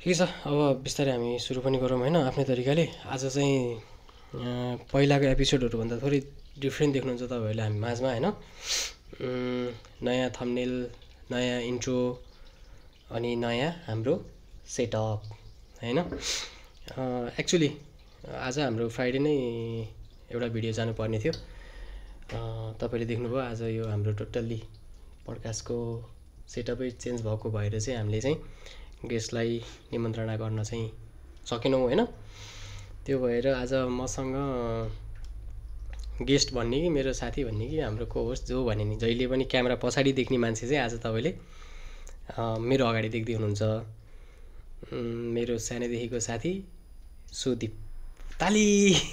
ठिकै छ। अब बिस्तारै हामी सुरु पनि गरौँ होइन, आफ्नै तरिकाले। आज चाहिँ पहिलाको एपिसोडहरूभन्दा थोरै डिफ्रेन्ट देख्नुहुन्छ तपाईँहरूले हामी माझमा होइन। नयाँ थम्बनेल, नयाँ इन्ट्रो अनि नयाँ हाम्रो सेटअप होइन। एक्चुअली आज हाम्रो फ्राइडे नै एउटा भिडियो जानुपर्ने थियो। तपाईँले देख्नुभयो आज यो हाम्रो टोटल्ली पडकास्टको सेटअपै चेन्ज भएको भएर चाहिँ हामीले चाहिँ गेस्टलाई निमन्त्रणा गर्न चाहिँ सकेनौँ होइन। त्यो भएर आज मसँग गेस्ट भन्ने कि मेरो साथी भन्ने कि हाम्रो को होस्ट जो भने नि जहिले पनि क्यामेरा पछाडि देख्ने मान्छे चाहिँ आज तपाईँले मेरो अगाडि देख्दै हुनुहुन्छ। मेरो सानैदेखिको साथी सुदीप। ताली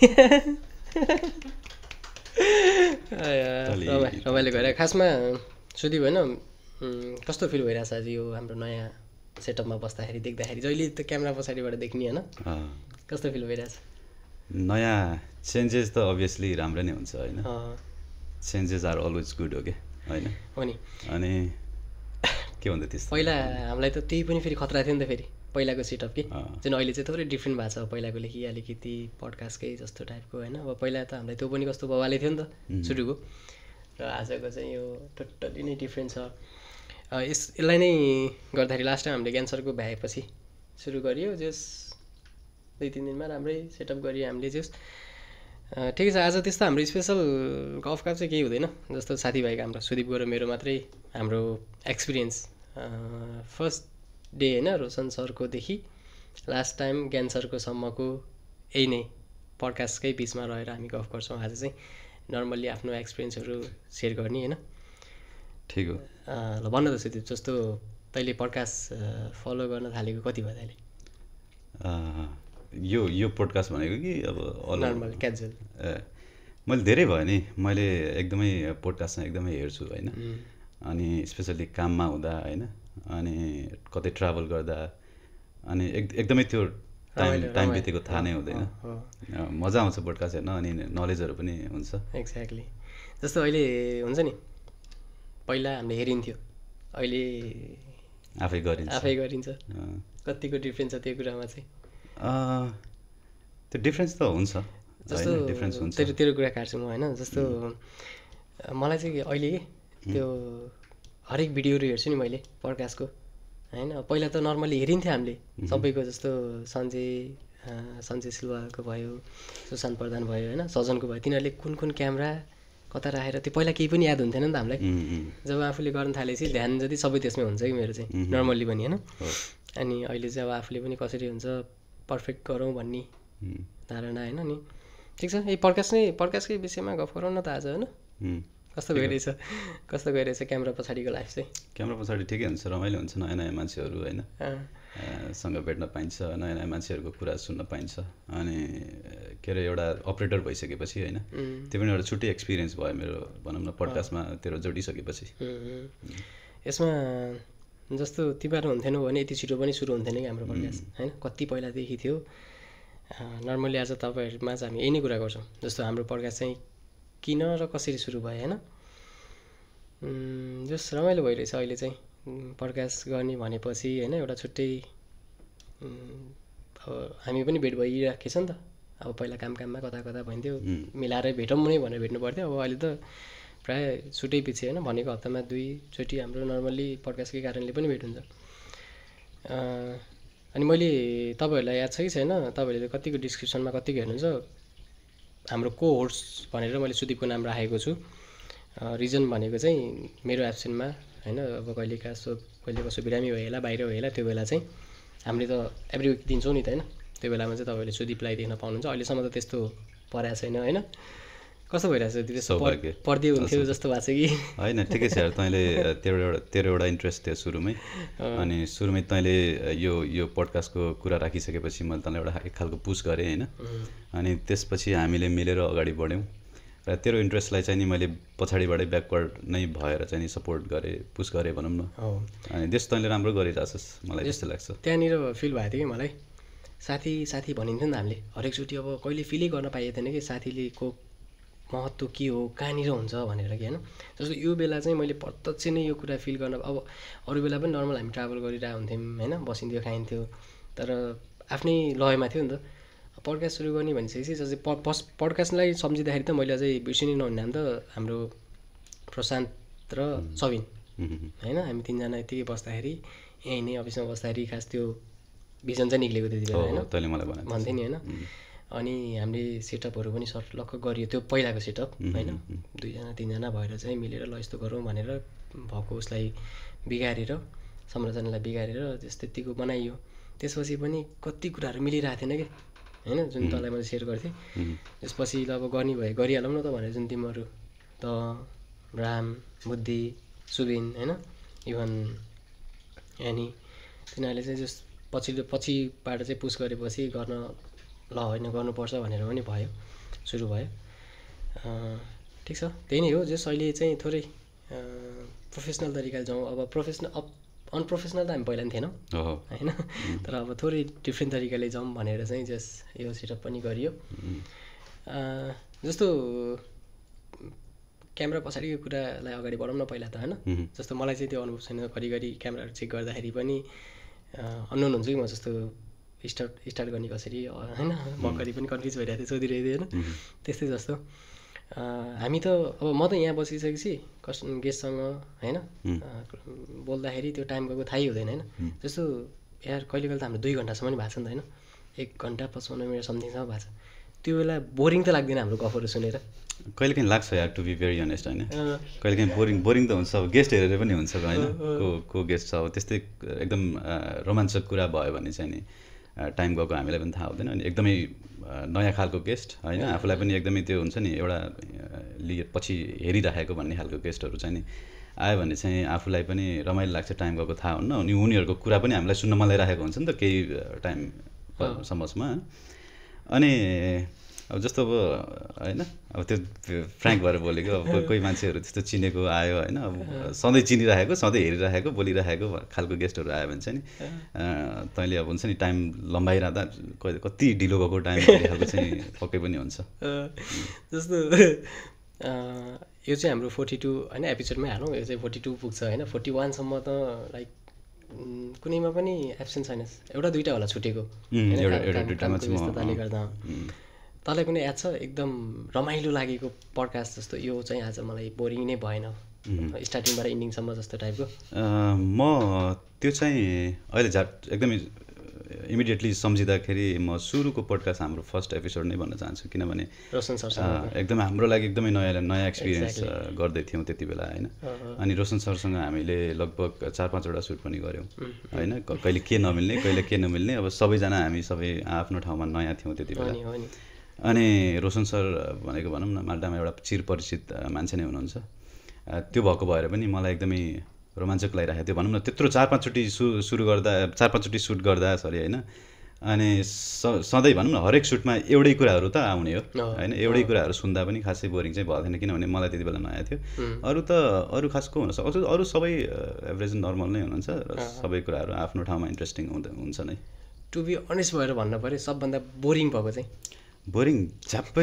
रमाइलो गएर खासमा सुदीप होइन, कस्तो फिल भइरहेछ आज यो हाम्रो नयाँ सेटअपमा बस्दाखेरि देख्दाखेरि? जहिले त क्यामेरा पछाडिबाट देख्ने होइन, कस्तो फिल भइरहेछ? नयाँ चेन्जेस त अभियसली राम्रो नै हुन्छ होइन। चेन्जेस आर अलवेज गुड हो क्या होइन। हो नि। अनि के भन्दा त्यस्तो पहिला हामीलाई त त्यही पनि फेरि खतरा थियो नि त, फेरि पहिलाको सेटअप कि जुन अहिले चाहिँ थोरै डिफ्रेन्ट भएको छ। पहिलाकोले कि अलिकति पडकास्टकै जस्तो टाइपको होइन। अब पहिला त हामीलाई त्यो पनि कस्तो बवालै थियो नि त सुरुको, र आजको चाहिँ यो टोटल्ली नै डिफ्रेन्ट छ। यसलाई नै गर्दाखेरि लास्ट टाइम हामीले क्यान्सरको भ्याएपछि सुरु गरियो, जस 2-3 दिनमा राम्रै सेटअप गरियो हामीले जस। ठिकै छ। आज त्यस्तो हाम्रो स्पेसल गफ चाहिँ केही हुँदैन, जस्तो साथीभाइको हाम्रो सुदीपको र मेरो मात्रै हाम्रो एक्सपिरियन्स फर्स्ट डे होइन रोशन सरकोदेखि लास्ट टाइम क्यान्सरको सम्मको यही नै पडकास्टकै बिचमा रहेर हामी गफ गर्छौँ। आज चाहिँ नर्मल्ली आफ्नो एक्सपिरियन्सहरू सेयर गर्ने होइन। ठिक हो। ल भन्न त सुदीप, जस्तो तैँले पडकास्ट फलो गर्न थालेको कति भयो तैँले? यो पोडकास्ट भनेको कि अब नर्मल क्याजुअल? मैले धेरै भयो नि। मैले एकदमै पोडकास्टमा एकदमै हेर्छु होइन। अनि स्पेसल्ली काममा हुँदा होइन, अनि कतै ट्राभल गर्दा, अनि एकदमै त्यो टाइम बितेको थाहा नै हुँदैन। मजा आउँछ पोडकास्ट हेर्न, अनि नलेजहरू पनि हुन्छ। एक्ज्याक्टली। जस्तो अहिले हुन्छ नि, पहिला हामीले हेरिन्थ्यो, अहिले आफै गरिन्छ। कतिको डिफ्रेन्स छ त्यो कुरामा चाहिँ? त्यो डिफ्रेन्स त हुन्छ, जस्तो तेरो कुरा काट्छु म होइन। जस्तो मलाई चाहिँ अहिले त्यो हरेक भिडियोहरू हेर्छु नि मैले पडकास्टको होइन। पहिला त नर्मली हेरिन्थ्यो हामीले सबैको, जस्तो सञ्जय सिलवालको भयो, सुशान्त प्रधान भयो होइन, सजनको भयो। तिनीहरूले कुन कुन क्यामेरा कता राखेर त्यो पहिला केही पनि याद हुन्थेन नि त हामीलाई। जब आफूले गर्न थालेपछि ध्यान जति सबै त्यसमै हुन्छ कि मेरो चाहिँ नर्मल्ली पनि होइन। अनि अहिले चाहिँ अब आफूले पनि कसरी हुन्छ पर्फेक्ट गरौँ भन्ने धारणा होइन। नि ठिक छ, यही पडकास्टकै विषयमा गफ गरौँ न त आज होइन। कस्तो गइरहेछ क्यामेरा पछाडिको लाइफ चाहिँ? क्यामेरा पछाडि ठिकै हुन्छ, रमाइलो हुन्छ। नयाँ नयाँ मान्छेहरू होइन सँग भेट्न पाइन्छ, नयाँ नयाँ मान्छेहरूको कुरा सुन्न पाइन्छ। अनि के अरे एउटा अपरेटर भइसकेपछि होइन, त्यो पनि एउटा छुट्टै एक्सपिरियन्स भयो मेरो भनौँ न पडकास्टमा तेरो जोडिसकेपछि। यसमा जस्तो तिमीहरू हुन्थेनौ भने यति छिटो पनि सुरु हुन्थेन कि हाम्रो पडकास्ट होइन। कति पहिलादेखि थियो। नर्मली आज तपाईँहरूमा चाहिँ हामी यही नै कुरा गर्छौँ, जस्तो हाम्रो पडकास्ट चाहिँ किन र कसरी सुरु भयो होइन। जस रमाइलो भइरहेछ अहिले चाहिँ पडकास्ट गर्ने भनेपछि होइन। एउटा छुट्टै अब हामी पनि भेट भइराखेछ नि त। अब पहिला काममा कता भइन्थ्यो, मिलाएरै भेटौँ नै भनेर भेट्नु पर्थ्यो। अब अहिले त प्रायः छुट्टै पछि होइन, भनेको हप्तामा 2 चोटि हाम्रो नर्मल्ली पडकास्टकै कारणले पनि भेट हुन्छ। अनि मैले तपाईँहरूलाई याद छ कि छैन, तपाईँहरूले कतिको डिस्क्रिप्सनमा कतिको हेर्नुहुन्छ हाम्रो को होस्ट भनेर मैले सुदीपको नाम राखेको छु। रिजन भनेको चाहिँ मेरो एब्सेन्टमा होइन, अब कहिले कसो बिरामी भयो होला, बाहिर भयो होला, त्यो बेला चाहिँ हामीले त एभ्री विक दिन्छौँ नि त होइन। त्यो बेलामा चाहिँ तपाईँहरूले सुदीपलाई देख्न पाउनुहुन्छ। अहिलेसम्म त त्यस्तो परेको छैन होइन। कस्तो भइरहेछ? त्यस्तो पर्दै हुन्थ्यो जस्तो भएको छ कि होइन? ठिकै छ यार, तैँले तेरो एउटा इन्ट्रेस्ट थियो सुरुमै। अनि सुरुमै तैँले यो पडकास्टको कुरा राखिसकेपछि मैले तँलाई एउटा एक खालको पुस गरेँ होइन। अनि त्यसपछि हामीले मिलेर अगाडि बढ्यौँ र तेरो इन्ट्रेस्टलाई चाहिँ नि मैले पछाडिबाटै ब्याकवर्ड नै भएर चाहिँ नि सपोर्ट गरेँ, पुस गरेँ भनौँ न। अनि त्यस तैँले राम्रो गरिरहेछस् मलाई जस्तो लाग्छ। त्यहाँनिर फिल भएको थियो कि मलाई, साथी भनिन्थ्यो नि त हामीले हरेकचोटि। अब कहिले फिलै गर्न पाइएको थिएन कि साथीले को महत्त्व के हो, कहाँनिर हुन्छ भनेर कि होइन। जस्तो यो बेला चाहिँ मैले प्रत्यक्ष नै यो कुरा फिल गर्न, अब अरू बेला पनि नर्मल हामी ट्राभल गरिरहेको हुन्थ्यौँ होइन, बसिन्थ्यो खाइन्थ्यो, तर आफ्नै लयमा थियो नि त। पडकास्ट सुरु गर्ने भनिसकेपछि जस्तै पडकास्टलाई सम्झिँदाखेरि त मैले अझै बिर्सिनै नहुने नाम त हाम्रो प्रशान्त र सबिन होइन, हामी तिनजना यतिकै बस्दाखेरि यहीँ नै अफिसमा बस्दाखेरि खास त्यो भिजन चाहिँ निक्लेको त्यति बेला होइन, तैँले मलाई भन्थेँ नि होइन। अनि हामीले सेटअपहरू पनि लक्क गरियो, त्यो पहिलाको सेटअप होइन, 2जना 3जना भएर चाहिँ मिलेर ल यस्तो गरौँ भनेर भएको उसलाई बिगारेर संरचनालाई बिगारेर त्यतिको बनाइयो। त्यसपछि पनि कति कुराहरू मिलिरहेको थिएन कि होइन, जुन तँलाई मैले सेयर गर्थेँ। त्यसपछि ल अब गर्ने भए गरिहालौँ न त भनेर जुन तिमीहरू त राम बुद्धि सुबिन होइन इभन एनी तिनीहरूले चाहिँ जस पछिबाट चाहिँ पुस गरेपछि गर्न ल होइन गर्नुपर्छ भनेर पनि भयो, सुरु भयो। ठिक छ, त्यही नै हो। जस अहिले चाहिँ थोरै प्रोफेसनल तरिकाले जाउँ। अब अनप्रोफेसनल त हामी पहिला पनि थिएनौँ होइन, तर अब थोरै डिफ्रेन्ट तरिकाले जाउँ भनेर चाहिँ जस यो सेटअप पनि गरियो। जस्तो क्यामेरा पछाडिको कुरालाई अगाडि बढाउँ न पहिला त होइन। जस्तो मलाई चाहिँ त्यो अनुभव छैन, घरिघरि क्यामेराहरू चेक गर्दाखेरि पनि अननोन हुन्छ कि म जस्तो स्टार्ट गर्ने कसरी होइन, म घरि पनि कन्फ्युज भइरहेको थिएँ, सोधिरहेको थिएँ होइन। त्यस्तै जस्तो हामी त अब म त यहाँ बसिसकेपछि गेस्टसँग होइन बोल्दाखेरि त्यो टाइम गएको थाहै हुँदैन होइन। जस्तो यार कहिले कहिले त हाम्रो 2 घन्टासम्म पनि भएको छ नि त होइन, 1 घन्टा 55 मिनट समथिङसम्म भएको छ। त्यो बेला बोरिङ त लाग्दैन हाम्रो गफहरू सुनेर? कहिलेकाहीँ लाग्छ यार, टु बी भेरी अनेस्ट होइन। कहिलेकाहीँ बोरिङ त हुन्छ, अब गेस्ट हेरेर पनि हुन्छ होइन, को गेस्ट छ अब त्यस्तै एकदम रोमाञ्चक कुरा भयो भने चाहिँ नि टाइम गएको हामीलाई पनि थाहा हुँदैन। अनि एकदमै नयाँ खालको गेस्ट होइन, आफूलाई पनि एकदमै त्यो हुन्छ नि एउटा पछि हेरिराखेको भन्ने खालको गेस्टहरू चाहिँ नि आयो भने चाहिँ आफूलाई पनि रमाइलो लाग्छ, टाइम गएको थाहा हुन्न। अनि उनीहरूको कुरा पनि हामीलाई सुन्न मन लागिरहेको हुन्छ नि त केही टाइमसम्ममा। अनि अब जस्तो अब होइन, अब त्यो फ्रेङ्क भएर बोलेको, अब कोही मान्छेहरू त्यस्तो चिनेको आयो होइन, अब सधैँ चिनिरहेको सधैँ हेरिरहेको बोलिरहेको खालको गेस्टहरू आयो भने चाहिँ नि तैँले अब हुन्छ नि टाइम लम्बाइरहँदा कति ढिलो भएको टाइम खालको चाहिँ पक्कै पनि हुन्छ। जस्तो यो चाहिँ हाम्रो 42 होइन एपिसोडमै हालौँ, यो चाहिँ 42 पुग्छ होइन। 41सम्म त लाइक कुनैमा पनि एब्सेन्ट छैन, एउटा दुइटा होला छुटेको व्यस्तताले गर्दा। तँलाई कुनै याद छ एकदम रमाइलो लागेको पडकास्ट जस्तो यो चाहिँ आज मलाई बोरिङ नै भएन स्टार्टिङबाट इन्डिङसम्म जस्तो टाइपको? म त्यो चाहिँ अहिले एकदमै इमिडिएटली सम्झिँदाखेरि म सुरुको पडकास्ट हाम्रो फर्स्ट एपिसोड नै भन्न चाहन्छु, किनभने रोशन सरसँग एकदमै हाम्रो लागि एकदमै नयाँ एक्सपिरियन्स गर्दै थियौँ त्यति बेला होइन। अनि रोशन सरसँग हामीले लगभग 4-5वटा सुट पनि गऱ्यौँ होइन, कहिले के नमिल्ने कहिले के नमिल्ने, अब सबैजना हामी सबै आफ्नो ठाउँमा नयाँ थियौँ त्यति बेला। अनि रोशन सर भनेको भनौँ न माल्टामा एउटा चिरपरिचित मान्छे नै हुनुहुन्छ, त्यो भएको भएर पनि मलाई एकदमै रोमाञ्चक लागिरहेको थियो भनौँ न। त्यत्रो 4-5चोटि सुरु गर्दा 4-5चोटि सुट गर्दा होइन, अनि सधैँ भनौँ न हरेक सुटमा एउटै कुराहरू त आउने हो होइन, एउटै कुराहरू सुन्दा पनि खासै बोरिङ चाहिँ भएको थिएन, किनभने मलाई त्यति बेला नयाँ थियो। अरू खास को हुनसक्छ, अरू सबै एभरेज नर्मल नै हुनुहुन्छ र सबै कुराहरू आफ्नो ठाउँमा इन्ट्रेस्टिङ हुन्छ नै। टु बी अनेस्ट भएर भन्नु पऱ्यो सबभन्दा बोरिङ भएको चाहिँ? बोरिङ झ्याप्पै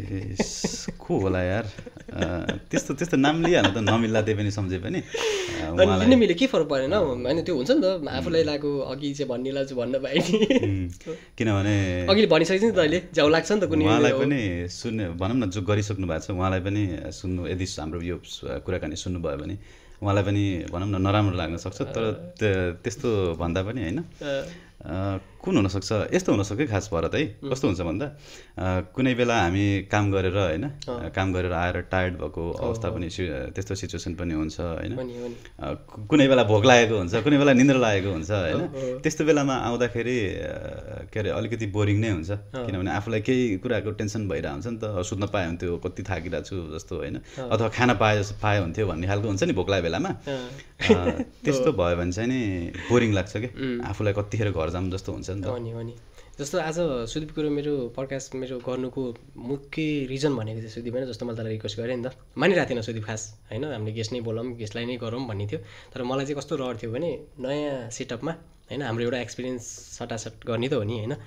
को होला यार, त्यस्तो नाम लिइहाल्नु त नमिल्ला त्यही पनि सम्झे पनि लिनु मिल्यो के फरक परेन होइन, त्यो हुन्छ नि त आफूलाई लाग्यो अघि चाहिँ भन्नेलाई चाहिँ भन्न पाएँ नि, किनभने अघि भनिसकेपछि नि त अहिले जाउ लाग्छ नि त कुनै उहाँलाई पनि सुन्ने भनौँ न जो गरिसक्नु भएको छ उहाँलाई पनि सुन्नु, यदि हाम्रो यो कुराकानी सुन्नुभयो भने उहाँलाई पनि भनौँ न नराम्रो लाग्न सक्छ, तर त्यस्तो भन्दा पनि होइन कुन हुनसक्छ यस्तो हुनसक्छ खास भरत है। कस्तो हुन्छ भन्दा कुनै बेला हामी काम गरेर होइन, काम गरेर आएर टायर्ड भएको अवस्था पनि त्यस्तो सिचुएसन पनि हुन्छ होइन, कुनै बेला भोक लागेको हुन्छ, कुनै बेला निन्द्रा लागेको हुन्छ होइन। त्यस्तो बेलामा आउँदाखेरि के अरे अलिकति बोरिङ नै हुन्छ, किनभने आफूलाई केही कुराको टेन्सन भइरहेको हुन्छ नि त, सुत्न पाए हुन्थ्यो कति थाकिरहेको छु जस्तो होइन, अथवा खाना पाए हुन्थ्यो भन्ने खालको हुन्छ नि भोक लागेको बेलामा। त्यस्तो भयो भने चाहिँ नि बोरिङ लाग्छ कि आफूलाई कतिखेर घर जाऊँ जस्तो हुन्छ नि त। हो नि जस्तो आज सुदीप कुरो मेरो पडकास्ट मेरो गर्नुको मुख्य रिजन भनेको चाहिँ सुदीप होइन, जस्तो मैले तँलाई रिक्वेस्ट गरेँ नि त, मानिरहेको थिएन सुदीप खास होइन, हामीले गेस्ट नै बोलाऊँ गेस्टलाई नै गरौँ भन्ने थियो। तर मलाई चाहिँ कस्तो रहर थियो भने नयाँ सेटअपमा होइन, हाम्रो एउटा एक्सपिरियन्स सटासट गर्ने त हो नि होइन।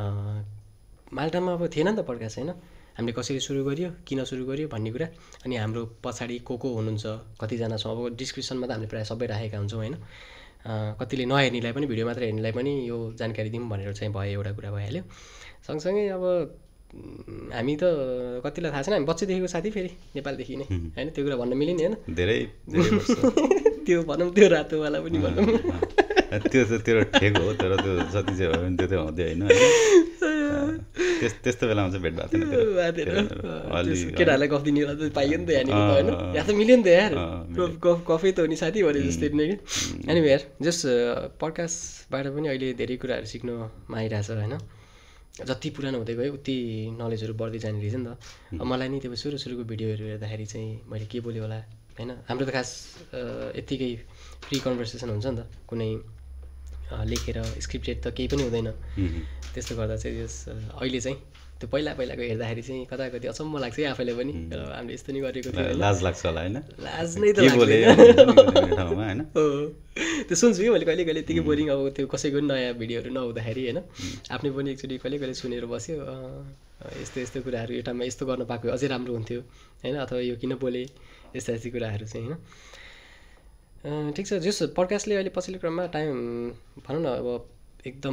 माल्टामा अब थिएन नि त पडकास्ट होइन, हामीले कसरी सुरु गरियो किन सुरु गरियो भन्ने कुरा, अनि हाम्रो पछाडि को हुनुहुन्छ कतिजना छौँ, अब डिस्क्रिप्सनमा त हामीले प्रायः सबै राखेका हुन्छौँ होइन। कतिले नहेर्नेलाई पनि भिडियो मात्र हेर्नेलाई पनि यो जानकारी दिउँ भनेर चाहिँ भयो, एउटा कुरा भइहाल्यो। सँगसँगै अब हामी त कतिलाई थाहा छैन, हामी बच्चैदेखिको साथी फेरि नेपालदेखि नै होइन, त्यो कुरा भन्न मिल्यो नि होइन, धेरै त्यो भनौँ त्यो रातोवाला पनि भनौँ, त्यो त तेरो ठेक हो, तर त्यो जति चाहिँ हो भने त्यो चाहिँ हुँदै होइन। त्यस्तो बेलामा चाहिँ भेट भएको थिएन, केटाहरूलाई गफ दिने त पाइयो नि त यहाँनिर त होइन, यहाँ त मिल्यो नि त यार, गफै त हो नि साथी भने जस्तै नै कि। अनि यार जस पडकास्टबाट पनि अहिले धेरै कुराहरू सिक्नु आइरहेछ होइन, जति पुरानो हुँदै गयो उति नलेजहरू बढ्दै जाने रहेछ नि त। मलाई नि त्यो सुरुको भिडियोहरू हेर्दाखेरि चाहिँ मैले के बोल्यो होला होइन, हाम्रो त खास यत्तिकै फ्री कन्भर्सेसन हुन्छ नि त, कुनै लेखेर स्क्रिप्टेड त केही पनि हुँदैन। त्यस्तो गर्दा चाहिँ यस अहिले चाहिँ त्यो पहिलाको हेर्दाखेरि चाहिँ कति अचम्म लाग्छ है आफैलाई पनि, हामीले यस्तो नि गरेको थियो, लाज लाग्छ होला होइन, लाज नै त लाग्दैन हो। त्यो सुन्छु कि मैले कहिले यत्तिकै बोरिङ, अब त्यो कसैको पनि नयाँ भिडियोहरू नहुँदाखेरि होइन, आफ्नै पनि एकचोटि कहिले सुनेर बस्यो, यस्तो कुराहरू यो टाइममा यस्तो गर्न पाएको अझै राम्रो हुन्थ्यो होइन, अथवा यो किन बोले, यस्ता कुराहरू चाहिँ होइन। ठिक छ, जस पडकास्टले अहिले पछिल्लो क्रममा टाइम भनौँ न अब एकदम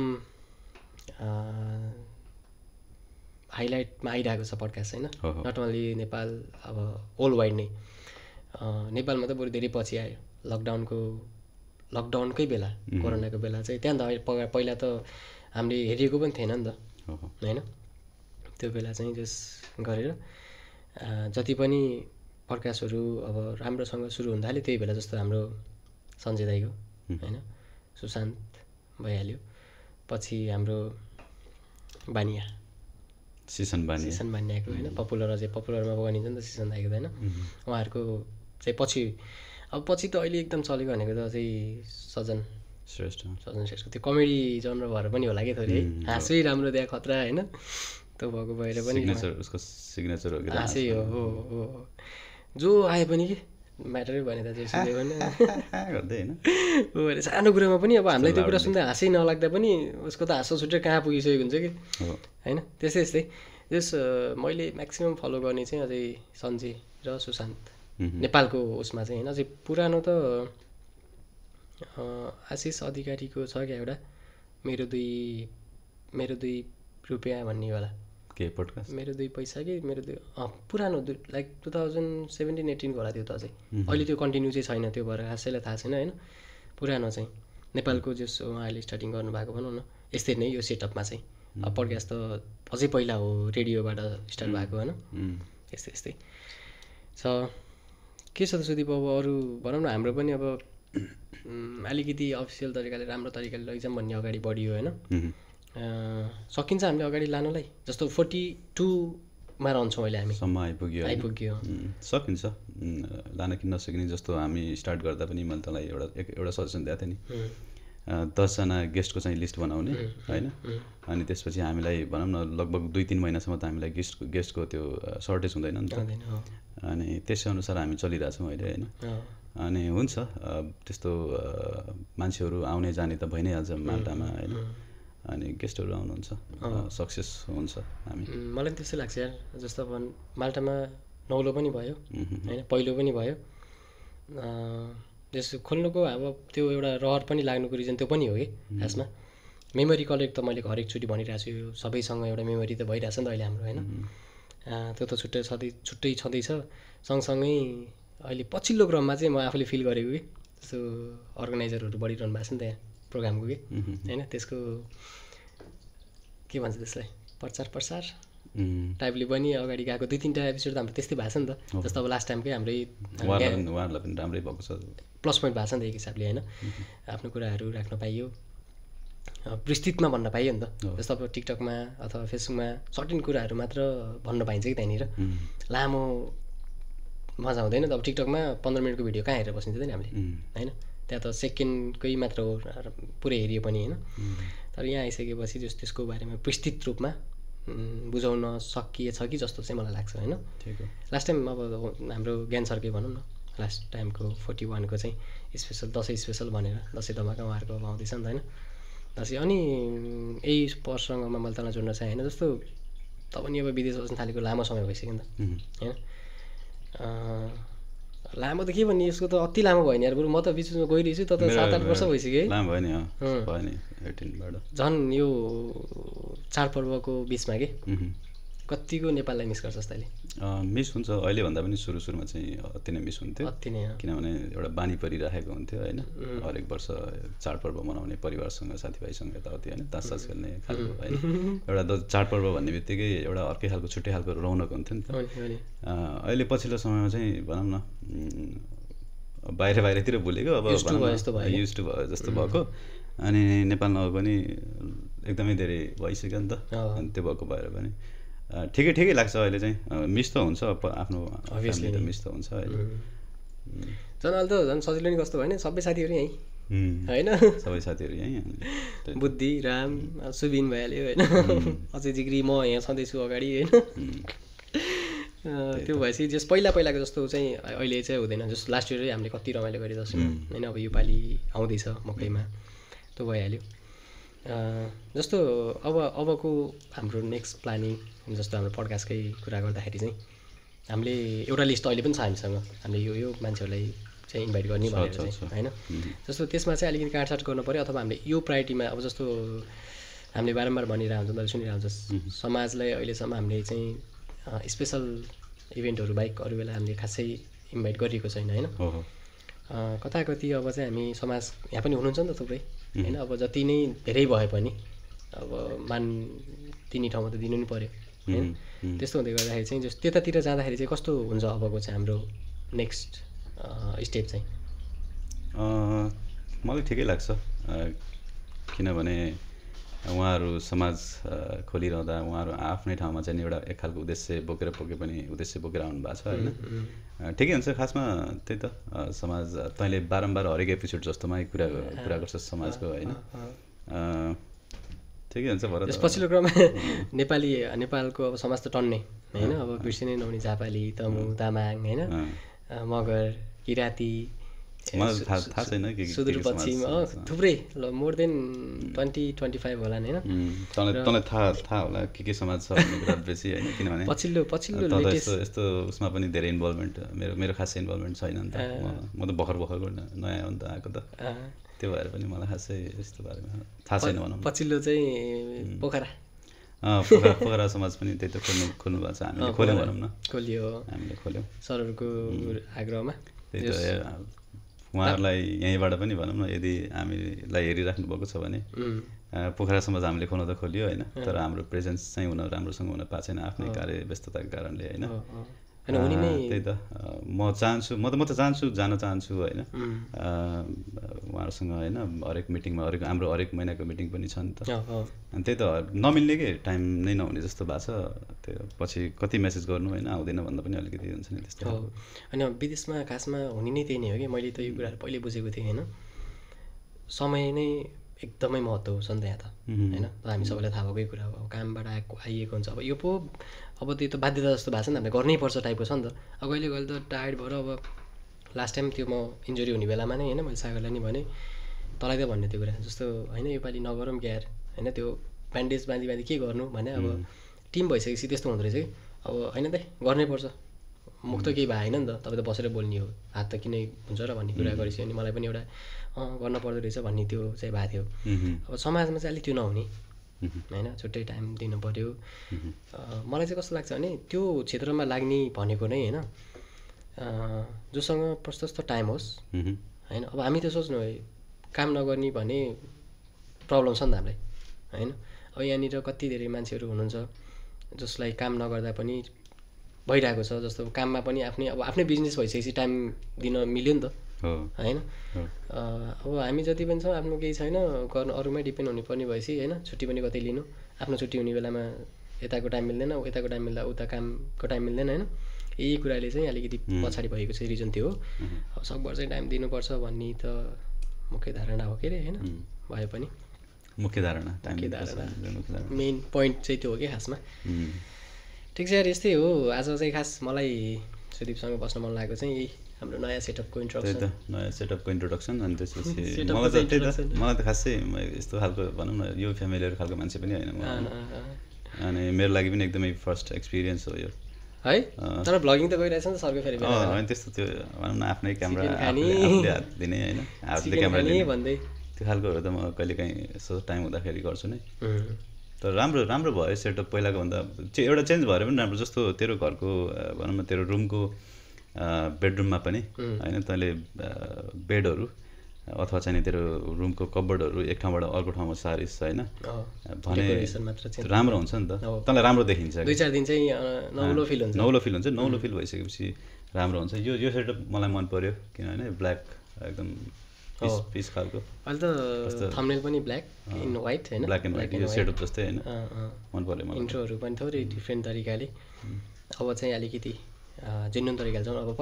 हाइलाइटमा आइरहेको छ पडकास्ट होइन, नट ओन्ली नेपाल, अब होल वाइड नै। नेपालमा त बरु धेरै पछि आयो, लकडाउनकै बेला, कोरोनाको बेला चाहिँ, त्यहाँ त पहिला त हामीले हेरिएको पनि थिएन नि त होइन, त्यो बेला चाहिँ जस गरेर जति पनि पडकास्टहरू अब राम्रोसँग सुरु हुन थाल्यो त्यही बेला, जस्तो हाम्रो सञ्जय दाइको होइन, सुशान्त भइहाल्यो, पछि हाम्रो बानिया सिसन बानियाको होइन, पपुलरमा बनिन्छ नि त सिसन दाइको होइन, उहाँहरूको चाहिँ पछि त अहिले एकदम चलेको भनेको त चाहिँ सजन श्रेष्ठ, त्यो कमेडी जनर भएर पनि होला कि थोरै है, हाँसै राम्रो त्यहाँ खतरा होइन, त्यो भएको भएर पनि उसको सिग्नेचर हाँसै हो, जो आए पनि कि म्याटरै भने त चाहिँ गर्दै होइन, सानो कुरामा पनि अब हामीलाई त्यो कुरा सुन्दा हाँसै नलाग्दा पनि उसको त हाँसो छुट्टै कहाँ पुगिसकेको हुन्छ कि होइन। त्यस्तै जस मैले म्याक्सिमम् फलो गर्ने चाहिँ अझै सञ्जय र सुशान्त नेपालको उसमा चाहिँ होइन, अझै पुरानो त आशिष अधिकारीको छ क्या एउटा, मेरो दुई रुपियाँ भन्ने वाला के पडकास्ट, मेरो 2 पैसा कि पुरानो लाइक 2017-18 होला त्यो त अझै, अहिले त्यो कन्टिन्यू चाहिँ छैन, त्यो भएर खासैलाई थाहा छैन होइन। पुरानो चाहिँ नेपालको जस उहाँले स्टार्टिङ गर्नुभएको भनौँ न, यस्तै नै यो सेटअपमा चाहिँ, अब पडकास्ट त अझै पहिला हो, रेडियोबाट स्टार्ट भएको होइन, यस्तै छ। के छ त सुदीप, अब अरू भनौँ न हाम्रो पनि अब अलिकति अफिसियल तरिकाले राम्रो तरिकाले लैजाउँ भन्ने अगाडि बढियो होइन, सकिन्छ हामीले अगाडि लानलाई, जस्तो 42मा रहन्छौँ अहिले हामी, सम्म आइपुग्यो सकिन्छ लान किन नसकिने। जस्तो हामी स्टार्ट गर्दा पनि मैले तँलाई एउटा सजेसन दिएको थिएँ नि, 10 जना गेस्टको चाहिँ लिस्ट बनाउने होइन, अनि त्यसपछि हामीलाई भनौँ न लगभग 2-3 महिनासम्म त हामीलाई गेस्टको त्यो सर्टेज हुँदैन नि त, अनि त्यसै अनुसार हामी चलिरहेछौँ अहिले होइन। अनि हुन्छ त्यस्तो मान्छेहरू आउने जाने त भइ नै हाल्छ माल्टामा होइन, अनि गेस्टहरू आउनुहुन्छ, सक्सेस हुन्छ हामी। मलाई पनि त्यस्तै लाग्छ यार, जस्तो अब माल्टामा नौलो पनि भयो होइन, पहिलो पनि भयो, जस्तो खोल्नुको अब त्यो एउटा रहर पनि लाग्नुको रिजन त्यो पनि हो कि खासमा। मेमोरी कलेक्ट त मैले हरेकचोटि भनिरहेको छु, यो सबैसँग एउटा मेमोरी त भइरहेछ नि त अहिले हाम्रो होइन, त्यो त छुट्टै छँदैछ। सँगसँगै अहिले पछिल्लो क्रममा चाहिँ म आफूले फिल गरेको कि जस्तो अर्गनाइजरहरू बढिरहनु भएको छ नि त यहाँ प्रोग्रामको कि होइन, त्यसको के भन्छ त्यसलाई प्रचार टाइपले पनि अगाडि गएको 2-3टा एपिसोड त हाम्रो त्यस्तै भएको छ नि त, जस्तो अब लास्ट टाइमकै हाम्रै उहाँहरूलाई पनि राम्रै भएको छ, प्लस पोइन्ट भएको छ नि त एक हिसाबले होइन, आफ्नो कुराहरू राख्न पाइयो, विस्तृतमा भन्न पाइयो नि त। जस्तो अब टिकटकमा अथवा फेसबुकमा सर्टेन कुराहरू मात्र भन्न पाइन्छ कि त्यहाँनिर, लामो मजा हुँदैन त। अब टिकटकमा 15 मिनटको भिडियो कहाँ हेरेर बसिन्छ नि हामीले होइन, त्यहाँ त सेकेन्डकै मात्र हो पुरै हेरियो पनि होइन, तर यहाँ आइसकेपछि जस्तो त्यसको बारेमा विस्तृत रूपमा बुझाउन सकिएछ कि जस्तो चाहिँ मलाई लाग्छ होइन। लास्ट टाइम अब हाम्रो ज्ञान सरकै भनौँ न, लास्ट टाइमको 41को चाहिँ स्पेसल दसैँ स्पेसल भनेर दसैँ धमाका उहाँहरूको अब आउँदैछ नि त होइन, दसैँ। अनि यही प्रसङ्गमा मैले तँलाई जोड्न चाहेँ होइन, जस्तो त पनि अब विदेश बस्न थालेको लामो समय भइसक्यो नि त होइन, लामो त के भन्ने यसको त अति लामो भयो नि यार बरु म त बिचमा गइरहेछु त 7-8 वर्ष भइसक्यो है लामो भयो नि भयो नि 18 बाट झन् यो चाडपर्वको बिचमा के कतिको नेपाललाई मिस गर्छ जस्तैले मिस हुन्छ अहिले भन्दा पनि सुरुमा चाहिँ अति नै मिस हुन्थ्यो अति नै किनभने एउटा बानी परिराखेको हुन्थ्यो होइन हरेक वर्ष चाडपर्व मनाउने परिवारसँग साथीभाइसँग यताउति होइन तास खेल्ने खालको होइन एउटा चाडपर्व भन्ने बित्तिकै एउटा अर्कै खालको छुट्टै खालको रौनक हुन्थ्यो नि त अहिले पछिल्लो समयमा चाहिँ भनौँ न बाहिरतिर भुलेको अब युज टु भयो जस्तो भएको अनि नेपाल नभए पनि एकदमै धेरै भइसक्यो नि त अनि त्यो भएको भएर पनि ठिकै लाग्छ अहिले चाहिँ मिस त हुन्छ आफ्नो फ्यामिली त मिस त हुन्छ अहिले झन् अहिले त झन् सजिलो नि कस्तो भयो नि सबै साथीहरू यहीँ होइन सबै साथीहरू यहीँ बुद्धि राम सुबिन भइहाल्यो होइन अझै जिग्री म यहाँ छँदैछु अगाडि होइन त्यो भएपछि जस पहिलाको जस्तो चाहिँ अहिले चाहिँ हुँदैन जस्तो लास्ट इयरै हामीले कति रमाइलो गरेँ जस्तो होइन अब योपालि आउँदैछ मकैमा त्यो भइहाल्यो जस्तो अबको हाम्रो नेक्स्ट प्लानिङ जस्तो हाम्रो पडकास्टकै कुरा गर्दाखेरि चाहिँ हामीले एउटा लिस्ट अहिले पनि छ हामीसँग हामीले यो मान्छेहरूलाई चाहिँ इन्भाइट गर्ने भनेर चाहिँ होइन जस्तो त्यसमा चाहिँ अलिकति काटसाट गर्नु पऱ्यो अथवा हामीले यो प्रायोरिटीमा अब जस्तो हामीले बारम्बार भनिरहेको हुन्छ मैले सुनिरहेको हुन्छ समाजलाई अहिलेसम्म हामीले चाहिँ स्पेसल इभेन्टहरू बाहेक अरू बेला हामीले खासै इन्भाइट गरिएको छैन होइन कति अब चाहिँ हामी समाज यहाँ पनि हुनुहुन्छ नि त थुप्रै होइन अब जति नै धेरै भए पनि अब तिनी ठाउँमा त दिनु नि पऱ्यो होइन त्यस्तो हुँदै गर्दाखेरि चाहिँ जस्तो त्यतातिर जाँदाखेरि चाहिँ कस्तो हुन्छ अबको चाहिँ हाम्रो नेक्स्ट स्टेप चाहिँ मलाई ठिकै लाग्छ किनभने उहाँहरू समाज खोलिरहँदा उहाँहरू आफ्नै ठाउँमा चाहिँ एउटा एक खालको उद्देश्य बोकेर आउनु भएको छ होइन ठिकै हुन्छ खासमा त्यही त समाज तैँले बारम्बार हरेक एपिसोड जस्तोमै कुरा गर्छ समाजको होइन ठिकै हुन्छ भएर पछिल्लो क्रममा नेपालको अब समाज त टन्ने होइन अब बिर्सिनै नहुने झापाली तमु तामाङ होइन मगर किराँती थाहा छैन सुदूरपश्चिम थुप्रै मोर देन 20-25 होला नि होइन तँलाई थाहा होला के समाज छ भन्ने कुरा बेसी होइन किनभने पछिल्लो यस्तो उसमा पनि धेरै इन्भल्भमेन्ट मेरो खासै इन्भल्भमेन्ट छैन नि त म त भर्खरको नयाँ हो नि त आएको त त्यो भएर पनि मलाई खासै यस्तो बारेमा थाहा छैन भनौँ पछिल्लो चाहिँ पोखरा समाज पनि त्यही त खोल्नु भएको छ हामीले खोल्यौँ भनौँ न हामीले खोल्यौँ सरहरूको आग्रहमा त्यही त उहाँहरूलाई यहीँबाट पनि भनौँ न यदि हामीलाई हेरिराख्नु भएको छ भने पोखरा समाज हामीले खोल्न त खोलियो होइन तर हाम्रो प्रेजेन्स चाहिँ राम्रोसँग हुन पाएको छैन आफ्नै कार्य व्यस्तताको कारणले होइन त्यही त म चाहन्छु जान चाहन्छु होइन उहाँहरूसँग होइन हरेक मिटिङमा हाम्रो हरेक महिनाको मिटिङ पनि छ नि त अनि त्यही त नमिल्ने के टाइम नै नहुने जस्तो भएको छ त्यो पछि कति मेसेज गर्नु होइन आउँदैन भन्दा पनि अलिकति हुन्छ नि त्यस्तो होइन विदेशमा खासमा हुने नै त्यही नै हो कि मैले त यो कुराहरू पहिले बुझेको थिएँ होइन समय नै एकदमै महत्त्व छ नि त यहाँ त होइन हामी सबैलाई थाहा भएकै कुरा हो अब कामबाट आइएको हुन्छ अब यो पो अब त्यो त बाध्यता जस्तो भएको छ नि त हामीले गर्नै पर्छ टाइपको छ नि त अब कहिले त टायर्ड भएर अब लास्ट टाइम त्यो म इन्जुरी हुने बेलामा नै होइन मैले सागरलाई नि भने तँलाई त भन्ने त्यो कुरा जस्तो होइन योपालि नगरौँ क्या यार होइन त्यो ब्यान्डेज बाँधी के गर्नु भने अब टिम भइसकेपछि त्यस्तो हुँदो रहेछ कि अब होइन त गर्नै पर्छ मुख त केही भएन नि त तपाईँ त बसेर बोल्ने हो हात त किन हुन्छ र भन्ने कुरा गरेपछि अनि मलाई पनि एउटा गर्न पर्दो रहेछ भन्ने त्यो चाहिँ भएको थियो अब समाजमा चाहिँ अलिक त्यो नहुने होइन छुट्टै टाइम दिनु पऱ्यो मलाई चाहिँ कस्तो लाग्छ भने त्यो क्षेत्रमा लाग्ने भनेको नै होइन जोसँग प्रशस्त टाइम होस् होइन अब हामी त सोच्नु है काम नगर्ने भने प्रब्लम छ नि त हामीलाई होइन अब यहाँनिर कति धेरै मान्छेहरू हुनुहुन्छ जसलाई काम नगर्दा पनि भइरहेको छ जस्तो काममा पनि आफ्नै बिजनेस भइसकेपछि टाइम दिन मिल्यो नि त होइन अब हामी जति पनि छौँ आफ्नो केही छैन गर्नु अरूमै डिपेन्ड हुनुपर्ने भएपछि होइन छुट्टी पनि कतै लिनु आफ्नो छुट्टी हुने बेलामा यताको टाइम मिल्दैन यताको टाइम मिल्दा उता कामको टाइम मिल्दैन होइन यही कुराले चाहिँ अलिकति पछाडि भएको चाहिँ रिजन थियो अब सकभर चाहिँ टाइम दिनुपर्छ भन्ने त मुख्य धारणा हो के अरे होइन भए पनि मुख्य धारणा मेन पोइन्ट चाहिँ त्यो हो कि खासमा ठिक छ यार यस्तै हो आज चाहिँ खास मलाई सुदीपसँग बस्न मन लागेको चाहिँ यही हाम्रो नयाँ सेटअपको इन्ट्रोडक्सन अनि त्यसपछि मलाई त खासै यस्तो खालको भनौँ न यो फ्यामिलियर खालको मान्छे पनि होइन म अनि मेरो लागि पनि एकदमै फर्स्ट एक्सपिरियन्स हो यो है तर ब्लगिङ त गइरहेछ नि त सरको फेरि होइन त्यस्तो त्यो भनौँ न आफ्नै क्यामेरा आफूले हात दिने होइन हातले क्यामेरा लिने भन्दै त्यो खालकोहरू त म कहिलेकाहीँ यसो टाइम हुँदाखेरि गर्छु नै तर राम्रो भयो सेटअप पहिलाको भन्दा एउटा चेन्ज भएर पनि राम्रो जस्तो तेरो घरको भनौँ न तेरो रुमको बेडरुममा पनि होइन तैँले बेडहरू अथवा चाहिँ तेरो रुमको कबर्डहरू एक ठाउँबाट अर्को ठाउँमा सारिस होइन भने राम्रो हुन्छ नि त तँलाई राम्रो देखिन्छ 2-4 दिन चाहिँ नौलो फिल हुन्छ नौलो फिल भइसकेपछि राम्रो हुन्छ यो सेटअप मलाई मन पर्यो किनभने ब्ल्याक एकदम पिस खालको अहिले त थम्बनेल पनि ब्ल्याक इन व्हाइट हैन ब्ल्याक एन्ड व्हाइट यो सेटअप जस्तै हैन मन पर्यो मलाई इन्ट्रोहरू पनि थोरै डिफ्रेन्ट तरिकाले अब चाहिँ अलिकति जेन्युन तरिकाले चाहिँ अब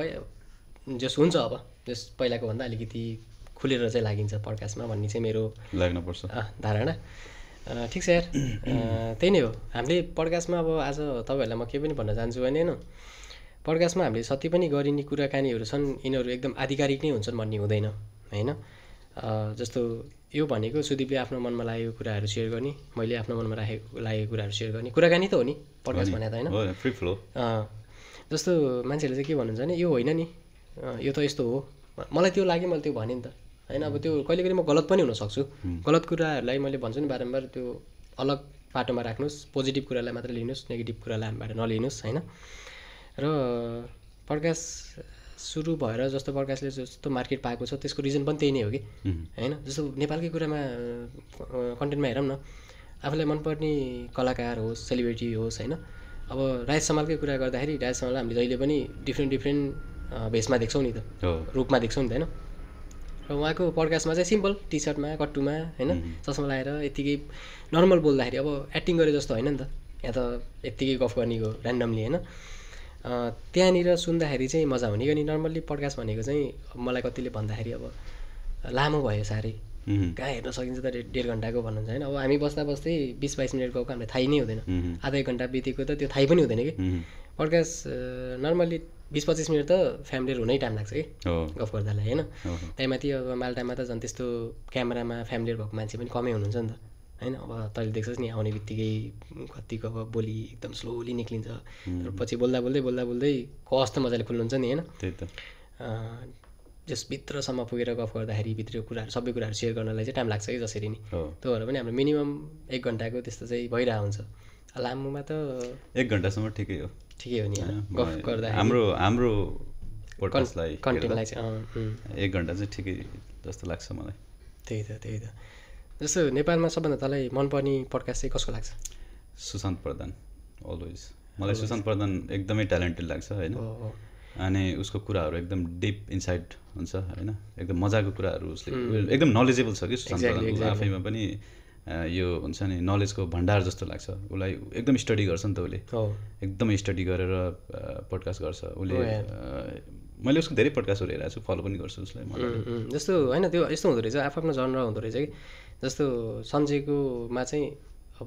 जस हुन्छ अब जस पहिलाको भन्दा अलिकति खुलेर चाहिँ लागिन्छ पडकास्टमा भन्ने चाहिँ मेरो लाग्नुपर्छ धारणा ठिक छ यार त्यही नै हो हामीले पडकास्टमा अब आज तपाईँहरूलाई म के पनि भन्न चाहन्छु भने होइन पडकास्टमा हामीले जति पनि गरिने कुराकानीहरू छन् यिनीहरू एकदम आधिकारिक नै हुन्छन् भन्ने हुँदैन होइन जस्तो यो भनेको सुदीपले आफ्नो मनमा लागेको कुराहरू सेयर गर्ने मैले आफ्नो मनमा लागेको कुराहरू सेयर गर्ने कुराकानी त हो नि पडकास्ट भने त होइन फ्री फ्लो जस्तो मान्छेहरूले चाहिँ के भन्नुहुन्छ भने यो होइन नि यो त यस्तो हो मलाई त्यो लाग्यो मैले त्यो भनेँ नि त होइन अब त्यो कहिले कहिले म गलत पनि हुनसक्छु गलत कुराहरूलाई मैले भन्छु नि बारम्बार त्यो अलग बाटोमा राख्नुहोस् पोजिटिभ कुरालाई मात्र लिनुहोस् नेगेटिभ कुरालाई हामीबाट नलिनुहोस् होइन र पडकास्ट सुरु भएर जस्तो पडकास्टले जस्तो मार्केट पाएको छ त्यसको रिजन पनि त्यही नै हो कि होइन जस्तो नेपालकै कुरामा कन्टेन्टमा हेरौँ न आफूलाई मनपर्ने कलाकार होस् सेलिब्रिटी होस् होइन अब राजेश समालकै कुरा गर्दाखेरि राजेश समाललाई हामीले जहिले पनि डिफ्रेन्ट भेषमा देख्छौँ नि त रूपमा देख्छौँ नि त होइन र उहाँको पडकास्टमा चाहिँ सिम्पल टी सर्टमा कट्टुमा होइन चस्मा लगाएर यत्तिकै नर्मल बोल्दाखेरि अब एक्टिङ गरे जस्तो होइन नि त यहाँ त यत्तिकै गफ गर्ने हो ऱ्यान्डमली होइन त्यहाँनिर सुन्दाखेरि चाहिँ मजा हुने कि नर्मल्ली पडकास्ट भनेको चाहिँ मलाई कतिले भन्दाखेरि अब लामो भयो साह्रै कहाँ हेर्न सकिन्छ त 1.5 घन्टाको भन्नुहुन्छ होइन अब हामी बस्दा बस्दै 20-22 मिनट गएको हामीलाई थाहै नै हुँदैन आधा 1 घन्टा बितेको त त्यो थाहै पनि हुँदैन कि पडकास्ट नर्मल्ली 20-25 मिनट त फ्यामिलीहरू हुनै टाइम लाग्छ कि गफ गर्दालाई होइन त्यहीमाथि अब माल्टामा त झन् त्यस्तो क्यामेरामा फ्यामिलीहरू भएको मान्छे पनि कमै हुनुहुन्छ नि त होइन अब तैँले देख्छस् नि आउने बित्तिकै कतिको अब बोली एकदम स्लोली निक्लिन्छ र पछि बोल्दा बोल्दै कस्तो मजाले खुल्नुहुन्छ नि होइन त्यही त जस भित्रसम्म पुगेर गफ गर्दाखेरि भित्रको कुराहरू सबै कुराहरू सेयर गर्नलाई चाहिँ टाइम लाग्छ कि जसरी नि त्यो भएर पनि हाम्रो मिनिमम 1 घन्टाको त्यस्तो चाहिँ भइरहेको हुन्छ लामोमा त 1 घन्टासम्म ठिकै हो नि गफ गर्दा हाम्रो पोडकास्टलाई कन्टेन्टलाई चाहिँ 1 घन्टा चाहिँ ठिकै जस्तो लाग्छ मलाई त्यही त जस्तो नेपालमा सबभन्दा तँलाई मनपर्ने पडकास्ट चाहिँ कसको लाग्छ सुशान्त प्रधान अलवेज मलाई सुशान्त प्रधान एकदमै ट्यालेन्टेड लाग्छ होइन अनि उसको कुराहरू एकदम डिप इन्साइट हुन्छ होइन एकदम मजाको कुराहरू उसले एकदम नलेजेबल छ कि सुशान्त प्रधान आफैमा पनि यो हुन्छ नि नलेजको भण्डार जस्तो लाग्छ उसलाई एकदम स्टडी गर्छ नि त उसले एकदम स्टडी गरेर पडकास्ट गर्छ उसले मैले उसको धेरै पडकास्टहरू हेरेको छु फलो पनि गर्छु उसलाई जस्तो होइन त्यो यस्तो हुँदो रहेछ आफ्नो जनर हुँदो रहेछ कि जस्तो सञ्जयकोमा चाहिँ अब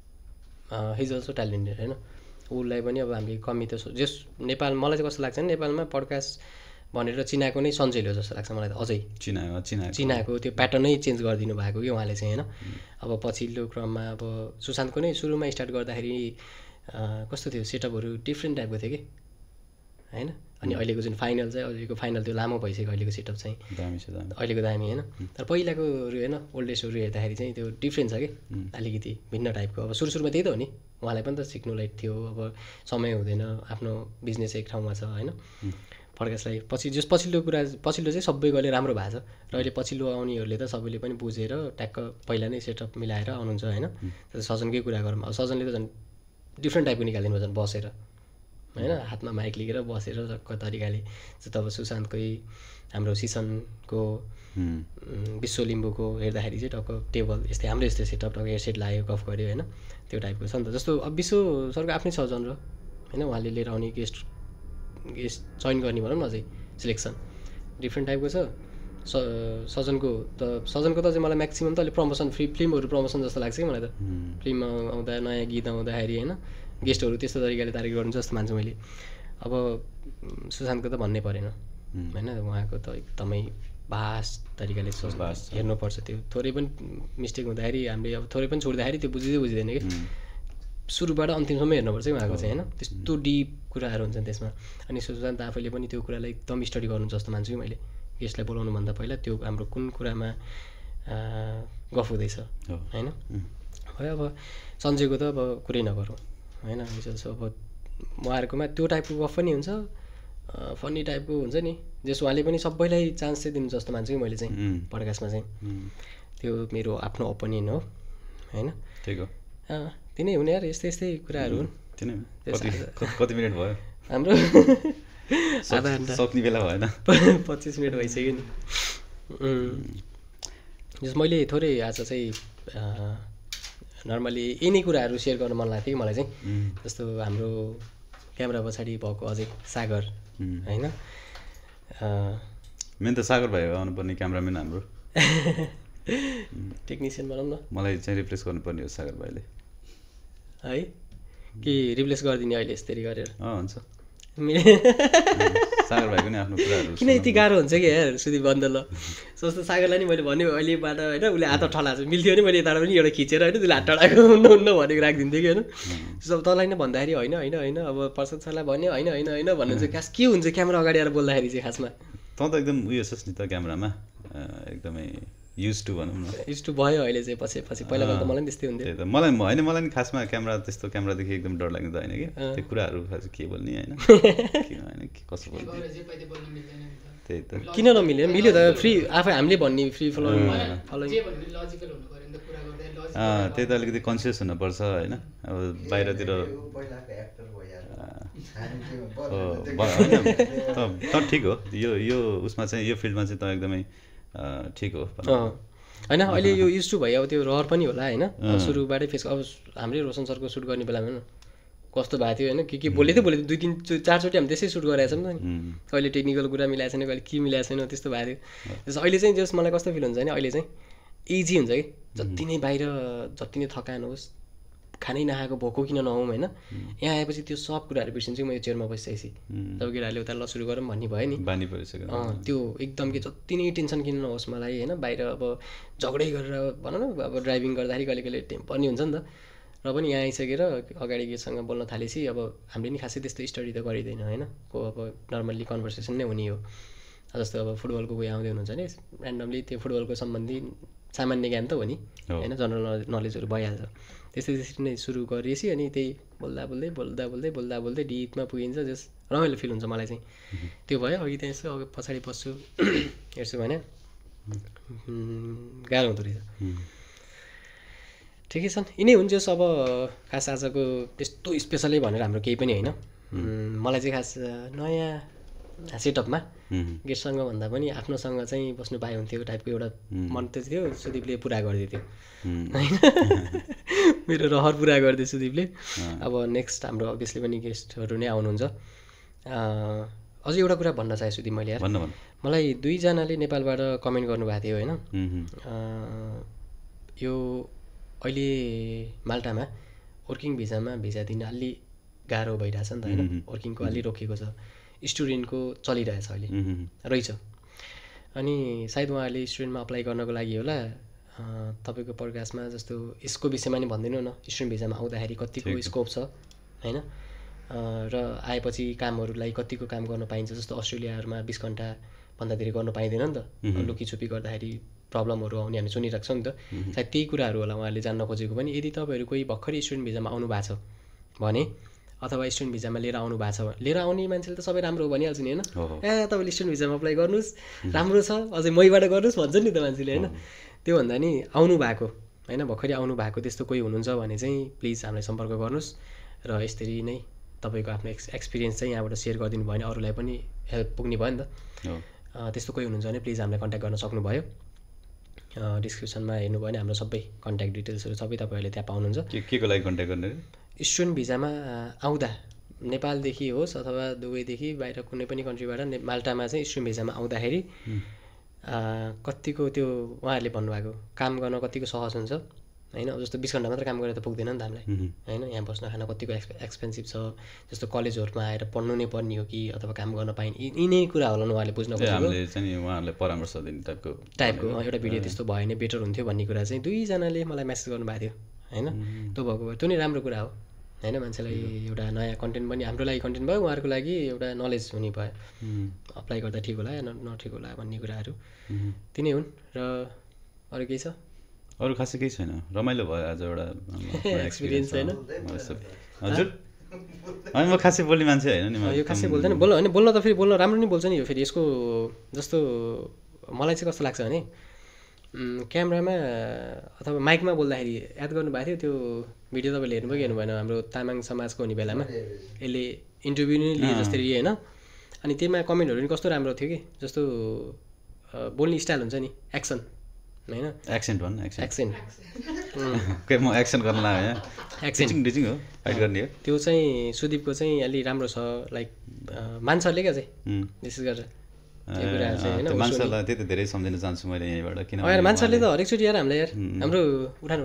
हिज अल्सो ट्यालेन्टेड होइन उसलाई पनि अब हामीले कमी त जस नेपाल मलाई चाहिँ कस्तो लाग्छ नि नेपालमा पडकास्ट भनेर चिनाएको नै सञ्जयले हो जस्तो लाग्छ मलाई त अझै चिनाएको त्यो प्याटर्नै चेन्ज गरिदिनु भएको कि उहाँले चाहिँ होइन अब पछिल्लो क्रममा अब सुशान्तको नै सुरुमा स्टार्ट गर्दाखेरि कस्तो थियो सेटअपहरू डिफ्रेन्ट टाइपको थियो कि होइन अनि अहिलेको जुन फाइनल चाहिँ अहिलेको फाइनल त्यो लामो भइसक्यो अहिलेको सेटअप चाहिँ अहिलेको दामी होइन तर पहिलाकोहरू होइन ओल्ड एजहरू हेर्दाखेरि चाहिँ त्यो डिफ्रेन्ट छ कि अलिकति भिन्न टाइपको अब सुरुमा त्यही त हो नि उहाँलाई पनि त सिक्नुलाई थियो अब समय हुँदैन आफ्नो बिजनेस एक ठाउँमा छ होइन पडकास्टलाई पछिल्लो चाहिँ सबैले राम्रो भएको छ र अहिले पछिल्लो आउनेहरूले त सबैले पनि बुझेर ट्याक्क पहिला नै सेटअप मिलाएर आउनुहुन्छ होइन सजनकै कुरा गरौँ अब सजनले त झन् डिफ्रेन्ट टाइपको निकालिदिनु झन् बसेर होइन हातमा माइक लिएर बसेर टक्क तरिकाले जस्तो अब सुशान्तकै हाम्रो सिसनको विश्व लिम्बूको हेर्दाखेरि चाहिँ टक्क टेबल यस्तै हाम्रो यस्तै सेटअप टक्क हेडसेट लाग्यो गफ गऱ्यो होइन त्यो टाइपको छ नि त जस्तो अब विश्व सरको आफ्नै छ जनर होइन उहाँले लिएर आउने गेस्ट चयन गर्ने भनौँ न अझै सिलेक्सन डिफ्रेन्ट टाइपको छ सजनको त चाहिँ मलाई म्याक्सिमम् त अहिले प्रमोसन फिल्महरू प्रमोसन जस्तो लाग्छ कि मलाई त फिल्ममा आउँदा नयाँ गीत आउँदाखेरि होइन गेस्टहरू त्यस्तो तरिकाले तारिफ गर्नु जस्तो मान्छु मैले अब सुशान्तको त भन्नै परेन होइन उहाँको त एकदमै भास्ट तरिकाले हेर्नुपर्छ त्यो थोरै पनि मिस्टेक हुँदाखेरि हामीले अब थोरै पनि छोड्दाखेरि त्यो बुझिँदैन कि सुरुबाट अन्तिमसम्म हेर्नुपर्छ उहाँको चाहिँ होइन, त्यस्तो डिप कुराहरू हुन्छन् त्यसमा। अनि सुशान्त आफैले पनि त्यो कुरालाई एकदम स्टडी गर्नु जस्तो मान्छु कि मैले, गेस्टलाई बोलाउनुभन्दा पहिला त्यो हाम्रो कुन कुरामा गफ हुँदैछ होइन। भयो अब सञ्जयको त अब कुरै नगरौँ होइन, विशेष अब उहाँहरूकोमा त्यो टाइपको गफ पनि हुन्छ, फनी टाइपको हुन्छ नि, जस उहाँले पनि सबैलाई चान्स चाहिँ दिनु जस्तो मान्छु कि मैले चाहिँ पडकास्टमा चाहिँ। त्यो मेरो आफ्नो ओपिनियन हो होइन। तिनै हुने यार, यस्तै यस्तै कुराहरू हुन्। कति मिनट भयो हाम्रो? आधा घन्टा सक्ने बेला भएन, 25 मिनट भइसक्यो नि। जस मैले थोरै आज चाहिँ नर्मली यिनै कुराहरू सेयर गर्न मन लाग्थ्यो कि मलाई चाहिँ, जस्तो हाम्रो क्यामेरा पछाडि भएको अझै सागर होइन। मेन त सागर भाइ आउनुपर्ने क्यामराम्यान हाम्रो, टेक्निसियन भनौँ न। मलाई चाहिँ रिप्लेस गर्नुपर्ने हो सागर भाइले है, कि रिप्लेस गरिदिने अहिले यसरी गरेर? हुन्छ, सागर भाइको नि आफ्नो कुराहरू किन यति गाह्रो हुन्छ कि यार सुदीप बन्दल। जस्तो सागरलाई नि मैले भन्यो अहिलेबाट होइन, उसले हात ठलाएको छ, मिल्थ्यो भने मैले यताबाट पनि एउटा खिचेर होइन त्यसले हात ठडाएको हुन्न भनेको राखिदिन्थेँ कि होइन। जब तँलाई नै भन्दाखेरि होइन होइन होइन, अब प्रसाद सरलाई भन्यो होइन होइन होइन भन्नु चाहिँ खास के हुन्छ क्यामेरा अगाडि आएर बोल्दाखेरि चाहिँ खासमा? तँ त एकदम उयो छस् नि त क्यामेरामा, एकदमै युज टु भनौँ न, युज टु भयो अहिले चाहिँ पछि पछि। पहिला त मलाई पनि त्यस्तै हुन्थ्यो। त्यही त मलाई होइन, मलाई नि खासमा क्यामेरा त्यस्तो क्यामेरादेखि एकदम डर लाग्ने त होइन कि, त्यो कुराहरू खास के बोल्ने होइन होइन कसो बोल्ने त्यही त। किन नमिल्यो? मिल्यो त, फ्री आफै हामीले भन्ने फ्री फलोइङ। त्यही त अलिकति कन्सियस हुनुपर्छ होइन। अब बाहिरतिर त ठिक हो, यो उसमा चाहिँ यो फिल्डमा चाहिँ त एकदमै ठिक हो होइन। अहिले यो युज टु भयो, अब त्यो रहर पनि होला होइन, सुरुबाटै फेस। अब हाम्रै रोशन सरको सुट गर्ने बेलामा कस्तो भएको थियो होइन, के बोलेको थियो 2-3 4चोटि हामी त्यसै सुट गरेको छौँ नि। कहिले टेक्निकल कुरा मिलाएको छैन, कहिले के मिलाएको छैन, त्यस्तो भएको थियो। जस्तो अहिले चाहिँ जस मलाई कस्तो फिल हुन्छ भने अहिले चाहिँ इजी हुन्छ कि, जति नै बाहिर जति नै थकान होस्, खानै नखाएको भोको किन नहौँ होइन, यहाँ आएपछि त्यो सब कुराहरू बिर्सिन्छु म यो चेयरमा बसिसकेपछि। जब केटाहरूले उता ल सुरु गरौँ भन्ने भयो नि, बानी परिसक्यो त्यो एकदम के जति नै टेन्सन किन नहोस् मलाई होइन, बाहिर अब झगडै गरेर भनौँ न, अब ड्राइभिङ गर्दाखेरि कहिले कहिले टेम्पर नि हुन्छ नि त। र पनि यहाँ आइसकेर अगाडि गेटसँग बोल्न थालेपछि अब हामीले नि खासै त्यस्तो स्टडी त गरिँदैन होइन, को अब नर्मल्ली कन्भर्सेसन नै हुने हो। जस्तो अब फुटबलको कोही आउँदै हुनुहुन्छ भने ऱ्यान्डमली त्यो फुटबलको सम्बन्धी सामान्य ज्ञान त हो नि होइन, जनरल नलेजहरू भइहाल्छ। त्यस्तै त्यसरी नै सुरु गरिएपछि अनि त्यही बोल्दा बोल्दै बोल्दा बोल्दै बोल्दा बोल्दै डिपमा पुगिन्छ, जस रमाइलो फिल हुन्छ मलाई चाहिँ। त्यो भयो। अघि त्यहाँ यसो पछाडि पस्छु हेर्छु भने गाह्रो हुँदो रहेछ। ठिकै छन्, यिनै हुन्छ अब खास आजको त्यस्तो स्पेसलै भनेर हाम्रो केही पनि होइन। मलाई चाहिँ खास नयाँ सेटअपमा गेस्टसँग भन्दा पनि आफ्नोसँग चाहिँ बस्नु पाए हुन्थ्यो टाइपको एउटा मन त थियो। सुदीपले पुरा गरिदियो होइन, मेरो रहर पुरा गरिदियो सुदीपले। अब नेक्स्ट हाम्रो अभियसली पनि गेस्टहरू नै आउनुहुन्छ। अझै एउटा कुरा भन्न चाहे सुदीप मैले यार, मलाई 2जनाले नेपालबाट कमेन्ट गर्नुभएको थियो होइन। यो अहिले माल्टामा वर्किङ भिजामा भिजा दिन अलि गाह्रो भइरहेछ नि त होइन, वर्किङको अलि रोकिएको छ, स्टुडेन्टको चलिरहेछ अहिले रहेछ। अनि सायद उहाँहरूले स्टुडेन्टमा अप्लाई गर्नको लागि होला तपाईँको पडकास्टमा जस्तो यसको विषयमा नि भनिदिनु न, स्टुडेन्ट भिजामा आउँदाखेरि कतिको स्कोप छ होइन, र आएपछि कामहरूलाई कतिको काम गर्न पाइन्छ। जस्तो अस्ट्रेलियाहरूमा 20 घन्टाभन्दा धेरै गर्न पाइँदैन नि त, लुकीछुपी गर्दाखेरि प्रब्लमहरू आउने हामी सुनिरहेको छौँ नि त। सायद त्यही कुराहरू होला उहाँहरूले जान्न खोजेको पनि। यदि तपाईँहरू कोही भर्खरै स्टुडेन्ट भिजामा आउनु भएको छ भने, अथवा स्टुडेन्ट भिजामा लिएर आउनु भएको छ, लिएर आउने मान्छेले त सबै राम्रो हो भनिहाल्छु नि होइन, तपाईँले स्टुडेन्ट भिजामा अप्लाई गर्नुहोस्, राम्रो छ, अझै मैबाट गर्नुहोस् भन्छ नि त मान्छेले होइन। त्योभन्दा नि आउनु भएको होइन, भर्खरै आउनु भएको त्यस्तो कोही हुनुहुन्छ भने चाहिँ प्लिज हामीलाई सम्पर्क गर्नुहोस्, र यसरी नै तपाईँको आफ्नो एक्सपिरियन्स चाहिँ यहाँबाट सेयर गरिदिनु भयो भने अरूलाई पनि हेल्प पुग्ने भयो नि त। त्यस्तो कोही हुनुहुन्छ भने प्लिज हामीलाई कन्ट्याक्ट गर्न सक्नुभयो। डिस्क्रिप्सनमा हेर्नुभयो भने हाम्रो सबै कन्ट्याक्ट डिटेल्सहरू सबै तपाईँहरूले त्यहाँ पाउनुहुन्छ। के को लागि कन्ट्याक्ट गर्ने? स्टुडेन्ट भिजामा आउँदा नेपालदेखि होस् अथवा दुबईदेखि बाहिर कुनै पनि कन्ट्रीबाट माल्टामा चाहिँ स्टुडेन्ट भिजामा आउँदाखेरि कतिको त्यो उहाँहरूले भन्नुभएको काम गर्न कतिको सहज हुन्छ होइन। अब जस्तो 20 घन्टा मात्र काम गरेर त पुग्दैन नि त हामीलाई होइन, यहाँ बस्न खान कतिको एक्सपेन्सिभ छ। जस्तो कलेजहरूमा आएर पढ्नु नै पर्ने हो कि अथवा काम गर्न पाइने, यिनै कुरा होला उहाँहरूले बुझ्न खोजेको, उहाँहरूलाई परामर्श दिने टाइपको एउटा भिडियो त्यस्तो भयो भने बेटर हुन्थ्यो भन्ने कुरा चाहिँ 2जनाले मलाई मेसेज गर्नुभएको थियो होइन। त्यो भएको भए त्यो नै राम्रो कुरा हो होइन, मान्छेलाई एउटा नयाँ कन्टेन्ट पनि हाम्रो लागि कन्टेन्ट भयो, उहाँहरूको लागि एउटा नलेज हुने भयो, अप्लाई गर्दा ठिक होला या नठिक होला भन्ने कुराहरू तिनै हुन्। र अरू केही छ? अरू खासै केही छैन, रमाइलो भयो आज एउटा एक्सपिरियन्स होइन। हजुर अनि म खासै बोल्ने मान्छे होइन नि, यो खासै बोल्दैन, बोल्न होइन, बोल्न त फेरि बोल्न राम्रो नै बोल्छ नि। यो फेरि यसको जस्तो मलाई चाहिँ कस्तो लाग्छ भने क्यामेरामा अथवा माइकमा बोल्दाखेरि याद गर्नुभएको थियो त्यो भिडियो तपाईँले हेर्नु कि हेर्नु भएन, हाम्रो तामाङ समाजको हुने बेलामा यसले इन्टरभ्यू नै लिए जस्तै लिए होइन। अनि त्यसमा कमेन्टहरू पनि कस्तो राम्रो थियो कि, जस्तो बोल्ने स्टाइल हुन्छ नि, एक्सन होइन, एक्सेन्ट भन्नु, एक्सेन्ट म एक्सन गर्न लाग्यो, एक्सेन्ट डिचिङ हो, फाइट गर्ने हो। त्यो चाहिँ सुदीपको चाहिँ अलि राम्रो छ, लाइक मान्छेहरूले क्या चाहिँ विशेष गरेर त्यो कुराहरू चाहिँ होइन। मान्छेलाई त्यही त धेरै सम्झिन चाहन्छु मैले यहीँबाट, किन यार मान्छेले त हरेकचोटि यार हामीलाई यार हाम्रो उठान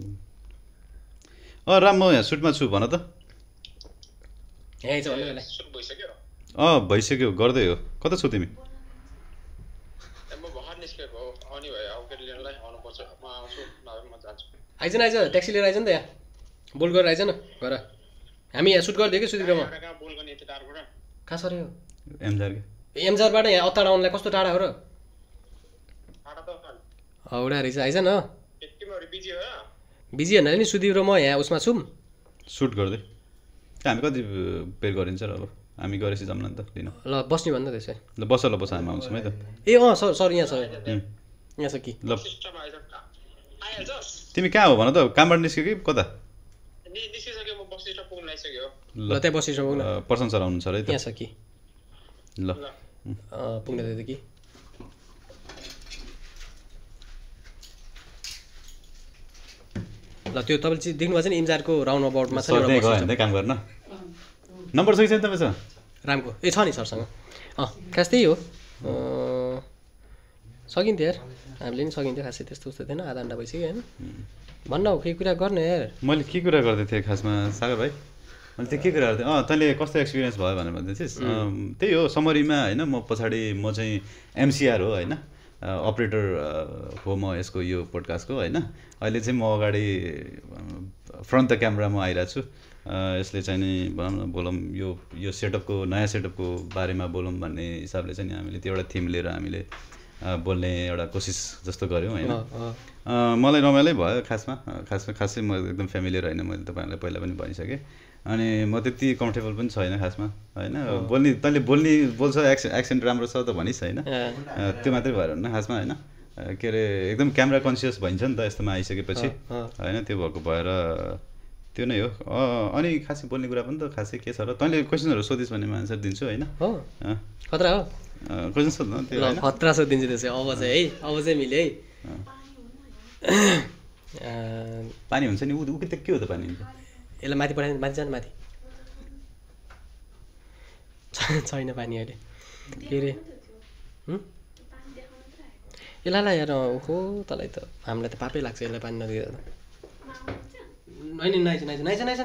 राम म यहाँ सुटमा छु भन त। यहीँ चाहिँ भइसक्यो, गर्दै हो। कता छौ तिमी? आइज न, ट्याक्सी लिएर आइज नि त, यहाँ बोल गरेर आइज न घर। हामी यहाँ सुट गरिदियो कि सुदीप्रोमा। कहाँ सर यो एमजारबाट यहाँ अत्ताडा आउनुलाई कस्तो टाढा हो र? हौडा रहेछ, आइज न। बिजी भन्नाले नि सुदीप र म यहाँ उसमा छौँ सुट गर्दै। हामी कति पेड गरिन्छ र अब हामी गरेपछि जाऊँ न त लिन। ल बस्ने भन्नु त्यसै। ल बस हामी आउँछौँ है त। ए सर यहाँ छ, यहाँ छ कि? ल तिमी कहाँ हो भन त, कामबाट निस्क्यो कि कता? ल त्यहाँ बस स्टपमा पुग्न। प्रशान्त सर आउनुहुन्छ है त? यहाँ छ कि? ल पुग्न दिँदै कि? ल त्यो तपाईँले चाहिँ देख्नुभएको छ नि इम्जारको राउन्ड अबाउटमा छ नि काम गर्न। नम्बर छ कि छैन तपाईँसँग? रामको ए छ नि सरसँग। खास त्यही हो, सकिन्थ्यो यार, हामीले नि सकिन्थ्यो, खासै त्यस्तो उस्तो थिएन। आधा घन्टा भइसक्यो होइन, भन्न हो केही कुरा गर्ने यार। मैले के कुरा गर्दै थिएँ खासमा सागर भाइ, मैले त्यो के कुरा गर्थेँ तैँले कस्तो एक्सपिरियन्स भयो भनेर भन्दै थिइस्। त्यही हो समरीमा होइन, म पछाडि म चाहिँ एमसिआर हो होइन, अपरेटर हो म यसको यो पोडकास्टको होइन। अहिले चाहिँ म अगाडि फ्रन्ट द क्यामेरामा आइरहेको छु। यसले चाहिँ नि भनौँ न बोलौँ यो सेटअपको नयाँ सेटअपको बारेमा बोलौँ भन्ने हिसाबले चाहिँ नि हामीले त्यो एउटा थिम लिएर हामीले बोल्ने एउटा कोसिस जस्तो गऱ्यौँ होइन। मलाई रमाइलो भयो खासै म एकदम फ्यामिलियर होइन, मैले तपाईँहरूलाई पहिला पनि भनिसकेँ। अनि म त्यति कम्फर्टेबल पनि छैन खासमा होइन। तैँले बोल्छ एक्सेन्ट राम्रो छ त भनिस् होइन, त्यो मात्रै भएर हुन्न खासमा होइन। के अरे एकदम क्यामेरा कन्सियस भइन्छ नि त यस्तोमा आइसकेपछि होइन, त्यो भएको भएर त्यो नै हो। अनि खासै बोल्ने कुरा पनि त खासै के छ र, तैँले क्वेसनहरू सोधिस् भने म आन्सर दिन्छु होइन। खतरा हो क्वेसन सोध्नु त्यो खतरा सोधिदिन्छु त्यसै। अब चाहिँ है, अब चाहिँ मिले है। पानी हुन्छ नि ऊ त के हो त पानी? यसलाई माथि पठाइदिनु, माथि जानु, माथि छैन पानी अहिले। के अरे यसलाई यार ओहो तँलाई त हामीलाई त पापै लाग्छ यसलाई पानी नदिँदा त। होइन नाइज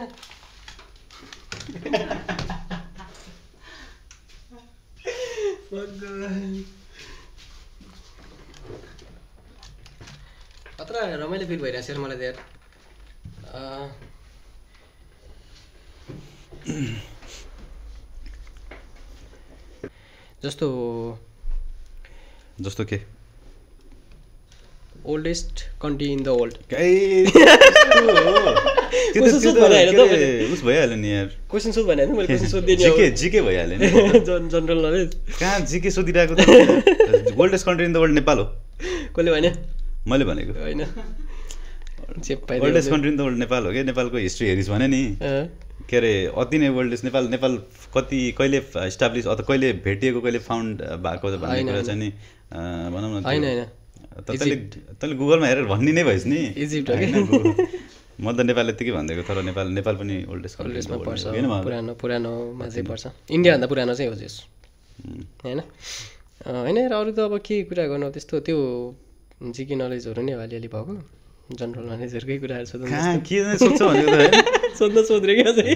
खतरा रमाइलो फिल भइरहेको छ मलाई त यार। जस्तो के oldest country in the world. उस भइहाल्यो नि यार, क्वेसन सोध भने मैले क्वेसन सोधिदिएँ नि, जिके भइहाल्यो नि। जनरल नलेज कहाँ जिके सोधिरहेको त? Oldest country in the world Nepal हो। कसले भने? मैले भनेको होइन, oldest country in the world Nepal हो क्या। नेपालको हिस्ट्री हेरिस् भने नि के अरे अति नै ओल्डेस्ट। नेपाल कति कहिले इस्टाब्लिस अथवा कहिले भेटिएको, कहिले फाउन्ड भएको भन्ने कुरा चाहिँ नि भनौँ न। होइन तैँले गुगलमा हेरेर भन्ने नै भइस् नि इजिप्ट हो कि। म त नेपाल यत्तिकै भनिदिएको, तर नेपाल पनि ओल्डेस्टमा पर्छ, पुरानोमा चाहिँ पर्छ। इन्डियाभन्दा पुरानो चाहिँ हो त्यस होइन। होइन र अरू त अब के कुरा गर्नु, त्यस्तो त्यो जिके नलेजहरू नै अलिअलि भएको, जनरल नलेजहरूकै कुराहरू सोध्रे क्या चाहिँ।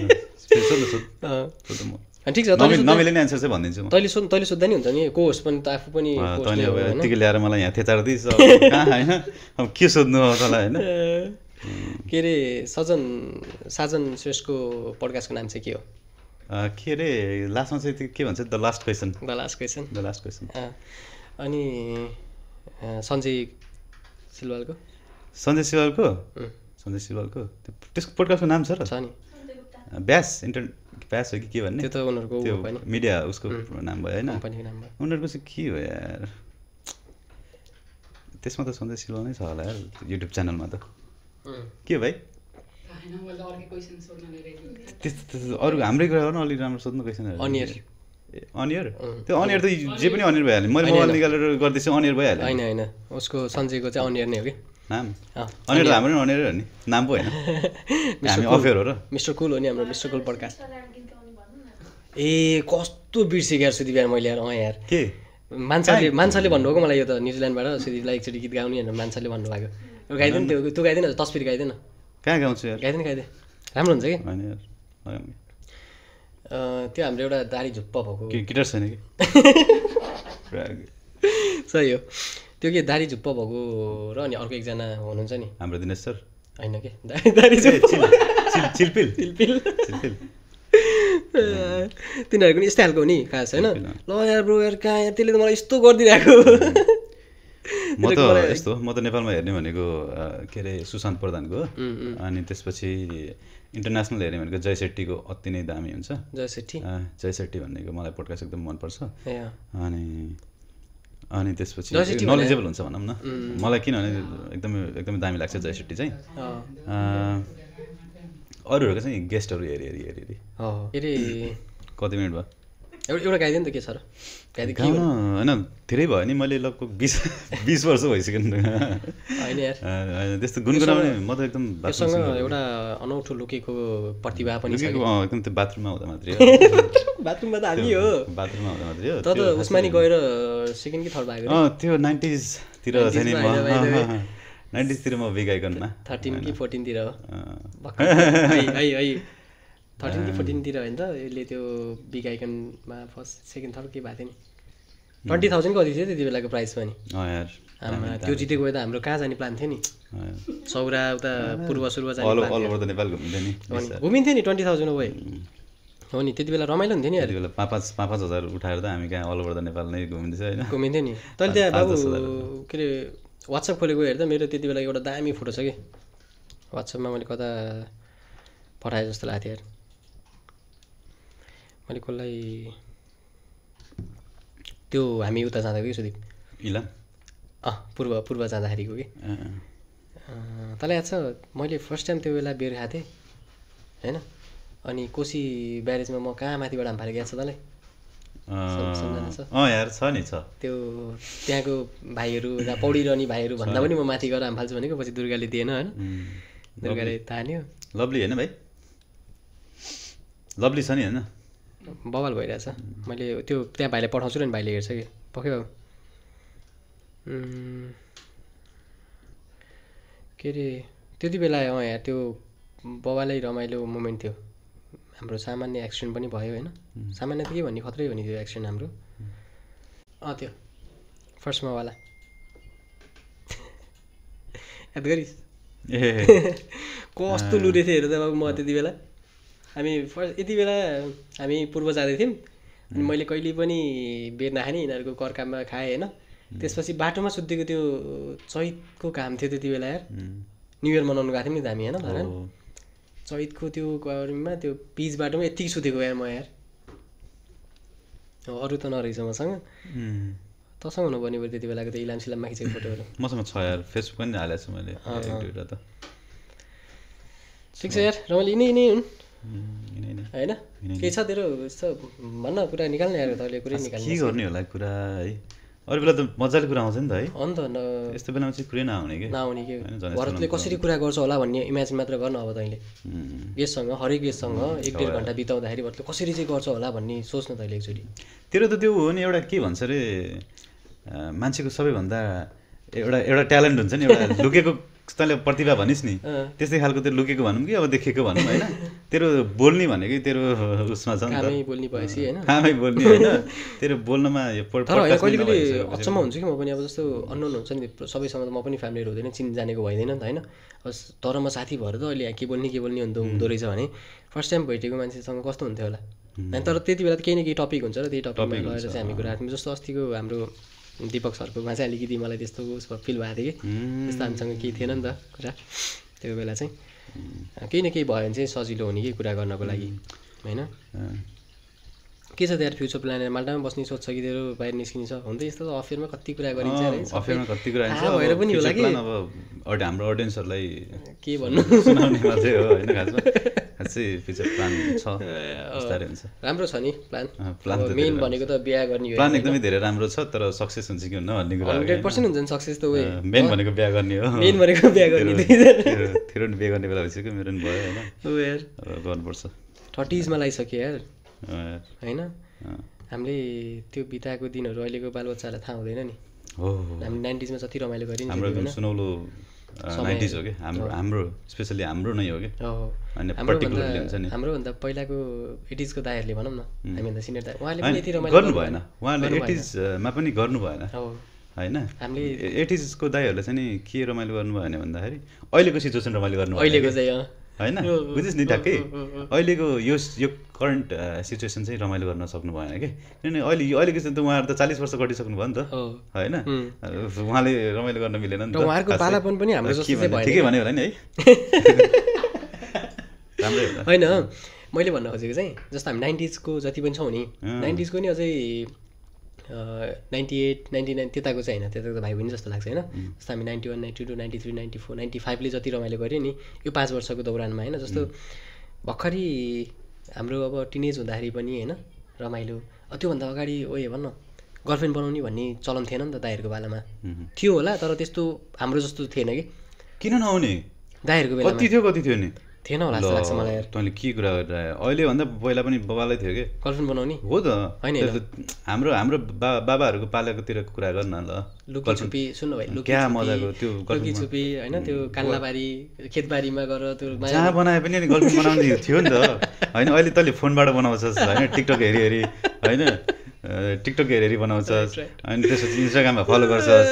ठिक छ, नमिल्ने नि एन्सर चाहिँ भनिदिन्छु म। तैँले सोद्धा नि हुन्छ नि, को होस् पनि त आफू पनि। तैँले अब यत्तिकै ल्याएर मलाई यहाँ थेचार्दैछ कहाँ होइन, अब के सोध्नु हो तँलाई होइन। के अरे साजन श्रेष्ठको पडकास्टको नाम चाहिँ के हो? के अरे लास्टमा चाहिँ के भन्छ द लास्ट क्वेसन अनि सञ्जय सिलवालको त्यसको पोडकास्टको नाम छ र? छ नि, ब्यास हो कि के भन्ने? त्यो त उनीहरूको मिडिया उसको नाम भयो होइन, कम्पनीको नाम भयो। उनीहरूको चाहिँ के हो यार, त्यसमा त सञ्जय सिलवाल नै छ होला यार युट्युब च्यानलमा त। के हो भाइ त्यस्तो अरू हाम्रै कुरा गर्नु, अलिक राम्रो सोध्नु क्वेसनहरू। अनियर त्यो अनियर त जे पनि अनियर भइहाल्यो, मैले मोबाइल निकालेर गर्दैछु अनियर भइहाल्यो। होइन उसको सञ्जयको चाहिँ अनियर नै हो कि नाम। अनियर त हाम्रो अनियर हो नि, नाम पो होइन, हामी अफेयर हो र। मिस्टर कुल हो नि हाम्रो, मिस्टर कुल पडकास्ट। ए कस्तो बिर्सिगेर सुदीप यार मैले यार। यार के मान्छेले भन्नुभएको मलाई, यो त न्युजिल्यान्डबाट सुदीपलाई एकचोटि गीत गाउने भनेर मान्छेले भन्नुभएको। गाइदिनु त्यो गाइदिन, तस्बिर गाइदिन। कहाँ गाउँछु यार? गाइदिए राम्रो हुन्छ कि? होइन यार त्यो हाम्रो एउटा दारी झुप्प भएको गिटार छैन कि? सही हो, त्यो के दारी झुप्प भएको र अनि अर्को एकजना हुनुहुन्छ नि हाम्रो दिनेश सर। होइन के दारी चिलपिल तिनीहरूको नि यस्तै खालको हो नि खास होइन। ल यार ब्रो यार कहाँ यार, त्यसले त मलाई यस्तो गरिदिरहेको। म त नेपालमा हेर्ने भनेको के अरे सुशान्त प्रधानको, अनि त्यसपछि इन्टरनेसनल हेर्ने भनेको जय सेट्टीको अति नै दामी हुन्छ। जय सेट्टी भन्नेको मलाई पोडकास्ट एकदम मनपर्छ। अनि त्यसपछि नलेजेबल हुन्छ भनौँ न मलाई, किनभने एकदमै दामी लाग्छ जय सेट्टी चाहिँ। अरूहरूको चाहिँ गेस्टहरू हेरी कति मिनट भयो? एउटा गाइदियो नि त, के छ र गाउन? होइन धेरै भयो नि, मैले लगभग 20 वर्ष भइसक्यो नि। होइन यार त्यस्तो गुनगुनाउने म त एकदम त्योसँग एउटा अनौठो लुकेको प्रतिभा पनि छ। एकदम त्यो बाथरुममा हुँदा मात्रै हो। बाथरुममा त हामी हो, बाथरुममा हुँदा मात्रै हो। त उसमा नि गएर सेकेन्ड कि थर्ड भएको त्यो 90s तिर चाहिँ नि, 90s तिर म बिग आइकनमा 13 कि 14 तिर हो। 13 कि 14 तिर होइन त, यसले त्यो बिग आइकनमा फर्स्ट सेकेन्ड थर्ड के भएको थियो नि। 20,000 कति थियो त्यति बेलाको प्राइस पनि। त्यो जितेको भए त हाम्रो कहाँ जाने प्लान थियो नि, सौरा उता पूर्व जाने घुमिन्थ्यो नि। 20,000 हो नि, त्यति बेला रमाइलो हुन्थ्यो नि। 5,000 उठाएर त हामी कहाँ अल ओभर द नेपाल नै घुमिन्थ्यो नि। तैँले त्यहाँ बाबु के अरे वाट्सएप खोलेको हेर्दा मेरो त्यति बेला एउटा दामी फोटो छ कि वाट्सएपमा, मैले कता पठाएँ जस्तो लाग्थ्यो यार। मैले कसलाई त्यो हामी उता जाँदा कि सुदीप इलाम पूर्व जाँदाखेरिको कि तँलाई याद छ मैले फर्स्ट टाइम त्यो बेला बियर खाएको थिएँ होइन, अनि कोसी ब्यारेजमा म कहाँ माथिबाट हाम फालेको याद छ तँलाई? यार छ नि, छ त्यो त्यहाँको भाइहरू पौडी रहने भाइहरू भन्दा पनि म माथि गएर हाम फाल्छु भनेको, पछि दुर्गाले दिएन होइन, दुर्गाले तान्यो। लभली होइन भाइ, लभली छ नि होइन, बवाल भइरहेछ। मैले त्यो त्यहाँ भाइलाई पठाउँछु र नि, भाइले हेर्छ कि पक्कै बाबु। के अरे त्यति बेला यहाँ त्यो बवालै रमाइलो मोमेन्ट थियो। हाम्रो सामान्य एक्सिडेन्ट पनि भयो होइन, सामान्य त के भन्ने खत्रै हो नि त्यो एक्सिडेन्ट हाम्रो। त्यो फर्स्टमा वाला याद गरिस्? कस्तो लुरे थियो हेर त बाबु। म त्यति बेला यति बेला हामी पूर्व जाँदै थियौँ, अनि मैले कहिले पनि बेर नखाने, यिनीहरूको करकाममा खाएँ होइन। त्यसपछि बाटोमा सुत्दिएको त्यो चैतको काम थियो त्यति बेला यार, न्यु इयर मनाउनु गएको थियौँ नि त हामी होइन धरान। चैतको त्यो गरममा त्यो पिच बाटोमा यत्तिकै सुतेको यार म यार। अरू त नरहेछ मसँग, तसँग हुनु पर्ने भयो त्यति बेलाको त्यो इलाम सिलाममा खिचेको फोटोहरू। मसँग छ यार, फेसबुक पनि हालेको छु मैले त। ठिक छ यार, रमाइलो यिनै हुन् होइन। के छ तेरो यस्तो भन्न, कुरा निकाल्ने यार, तैँले कुरै निकाल्ने। के गर्ने होला कुरा है, अरू बेला त मजाले कुरा आउँछ नि त है, अन्त यस्तो बेलामा चाहिँ कुरै नआउने कि भरतले कसरी कुरा गर्छ होला भन्ने इमेजिन मात्र गर्नु। अब तैँले गेस्टसँग हरेक गेस्टसँग 1-1.5 घन्टा बिताउँदाखेरि भरतले कसरी चाहिँ गर्छ होला भन्ने सोच्न तैँले एकचोटि। तेरो त त्यो हो नि एउटा के भन्छ अरे, मान्छेको सबैभन्दा एउटा ट्यालेन्ट हुन्छ नि, एउटा तैँले प्रतिभा भनिस् नि त्यस्तै खालको तेरो लुकेको भनौँ कि अब देखेको भनौँ होइन तेरो बोल्ने भनेकै तेरो उसमा छ नि त कामै बोल्ने भएपछि होइन कामै बोल्ने होइन तेरो बोल्नमा यो तर कहिले कहिले अचम्म हुन्छ कि म पनि अब जस्तो अननोन हुन्छ नि सबैसँग त म पनि फ्यामिलीहरू हुँदैन चिन जानेको भइँदैन नि त होइन तर म साथी भएर त अहिले के बोल्ने हुँदो रहेछ भने फर्स्ट टाइम भेटेको मान्छेसँग कस्तो हुन्थ्यो होला अनि तर त्यति बेला त केही न केही टपिक हुन्छ र त्यही टपिकमा लगेर चाहिँ हामी कुरा राख्यौँ जस्तो अस्तिको हाम्रो दीपक सरकोमा चाहिँ अलिकति मलाई त्यस्तो उसमा फिल भएको थियो कि त्यस्तो हामीसँग केही थिएन नि त कुरा त्यो बेला चाहिँ केही न केही भयो भने चाहिँ सजिलो हुने कि कुरा गर्नको लागि होइन के छ त्यहाँ फ्युचर प्लान माल्टामा बस्ने सोध्छ कि तेरो बाहिर निस्किने छ हुन्छ यस्तो त अफेयरमा कति कुरा गरिन्छ अफेयरमा कति कुरा भएर पनि होला कि अब हाम्रो अडियन्सहरूलाई के भन्नु सुनाउने मात्रै हो होइन खासमा खासै फ्युचर प्लान छ बिस्तारै हुन्छ राम्रो छ नि प्लान मेन भनेको त बिहा गर्ने प्लान एकदमै धेरै राम्रो छ तर सक्सेस हुन्छ कि हुन्न भन्ने कुरा 100% हुन्छ नि सक्सेस त वे मेन भनेको बिहा गर्ने हो मेन भनेको बिहा गर्ने तेरो नि बिहा गर्ने बेला भइसक्यो मेरो नि भयो होइन हो यार गर्नुपर्छ 30s मा लागिसक्यो यार होइन हामीले त्यो बिताएको दिनहरू अहिलेको बालबच्चालाई थाहा हुँदैन नि हो हामी 90s मा जति रमाइलो गऱ्यौँ नि हाम्रो एकदम सुनौलो 90s हो कि हाम्रो स्पेसली हाम्रो नै हो कि अनि पर्टिकुलरली हुन्छ नि हाम्रोभन्दा पहिलाको 80s को दाइहरूले भनौँ न हामीभन्दा सिनियर दाइ उहाँले पनि यति रमाइलो गर्नु भएन उहाँले 80s मा पनि गर्नु भएन होइन हामीले 80s को दाइहरूले चाहिँ नि के रमाइलो गर्नु भएन भन्दाखेरि अहिलेको सिचुएसन रमाइलो गर्नु अहिलेको चाहिँ होइन बुझिस् नि ट्याक्कै अहिलेको यो करेन्ट सिचुएसन चाहिँ रमाइलो गर्न सक्नु भएन कि किनभने अहिलेको चाहिँ त उहाँहरू त 40 वर्ष कटिसक्नु भयो नि त होइन उहाँले रमाइलो गर्न मिलेन नि त उहाँहरूको पालापन पनि हाम्रो जस्तो चाहिँ भएन ठिकै भन्यो होला नि है राम्रै होला होइन मैले भन्न खोजेको चाहिँ जस्तो हामी 90s को जति पनि छौँ नि 90s को नि अझै 98 99 त्यताको चाहिँ होइन त्यताको त भाइ बहिनी जस्तो लाग्छ होइन जस्तो हामी 91 92 93 94 95 ले जति रमाइलो गऱ्यो नि यो 5 वर्षको दौरानमा होइन जस्तो भर्खरै हाम्रो अब टिनेज हुँदाखेरि पनि होइन रमाइलो त्योभन्दा अगाडि ओए भन्न गर्लफ्रेन्ड बनाउने भन्ने चलन थिएन नि त दाइहरूको बेलामा थियो होला तर त्यस्तो हाम्रो जस्तो थिएन कि किन नआउने दाइहरूको बेलामा कति थियो नि थिएन होला जस्तो लाग्छ मलाई यार तैँले के कुरा गरिरह अहिले भन्दा पहिला पनि बाबालाई थियो कि गर्लफ्रेन्ड बनाउने हो त हाम्रो बाबाहरूको पालेकोतिर कुरा गर्न ल लुकीछुपी सुन्नु भाइ क्या मजाको त्यो लुकीछुपी होइन त्यो कान्लाबारी खेतबारीमा गएर त्यो जहाँ बनाए पनि गर्लफ्रेन्ड बनाउने थियो नि त होइन अहिले तैँले फोनबाट बनाउँछस् होइन टिकटक हेरी होइन टिकटक हेरी बनाउँछस् अनि त्यसपछि इन्स्टाग्राममा फलो गर्छस्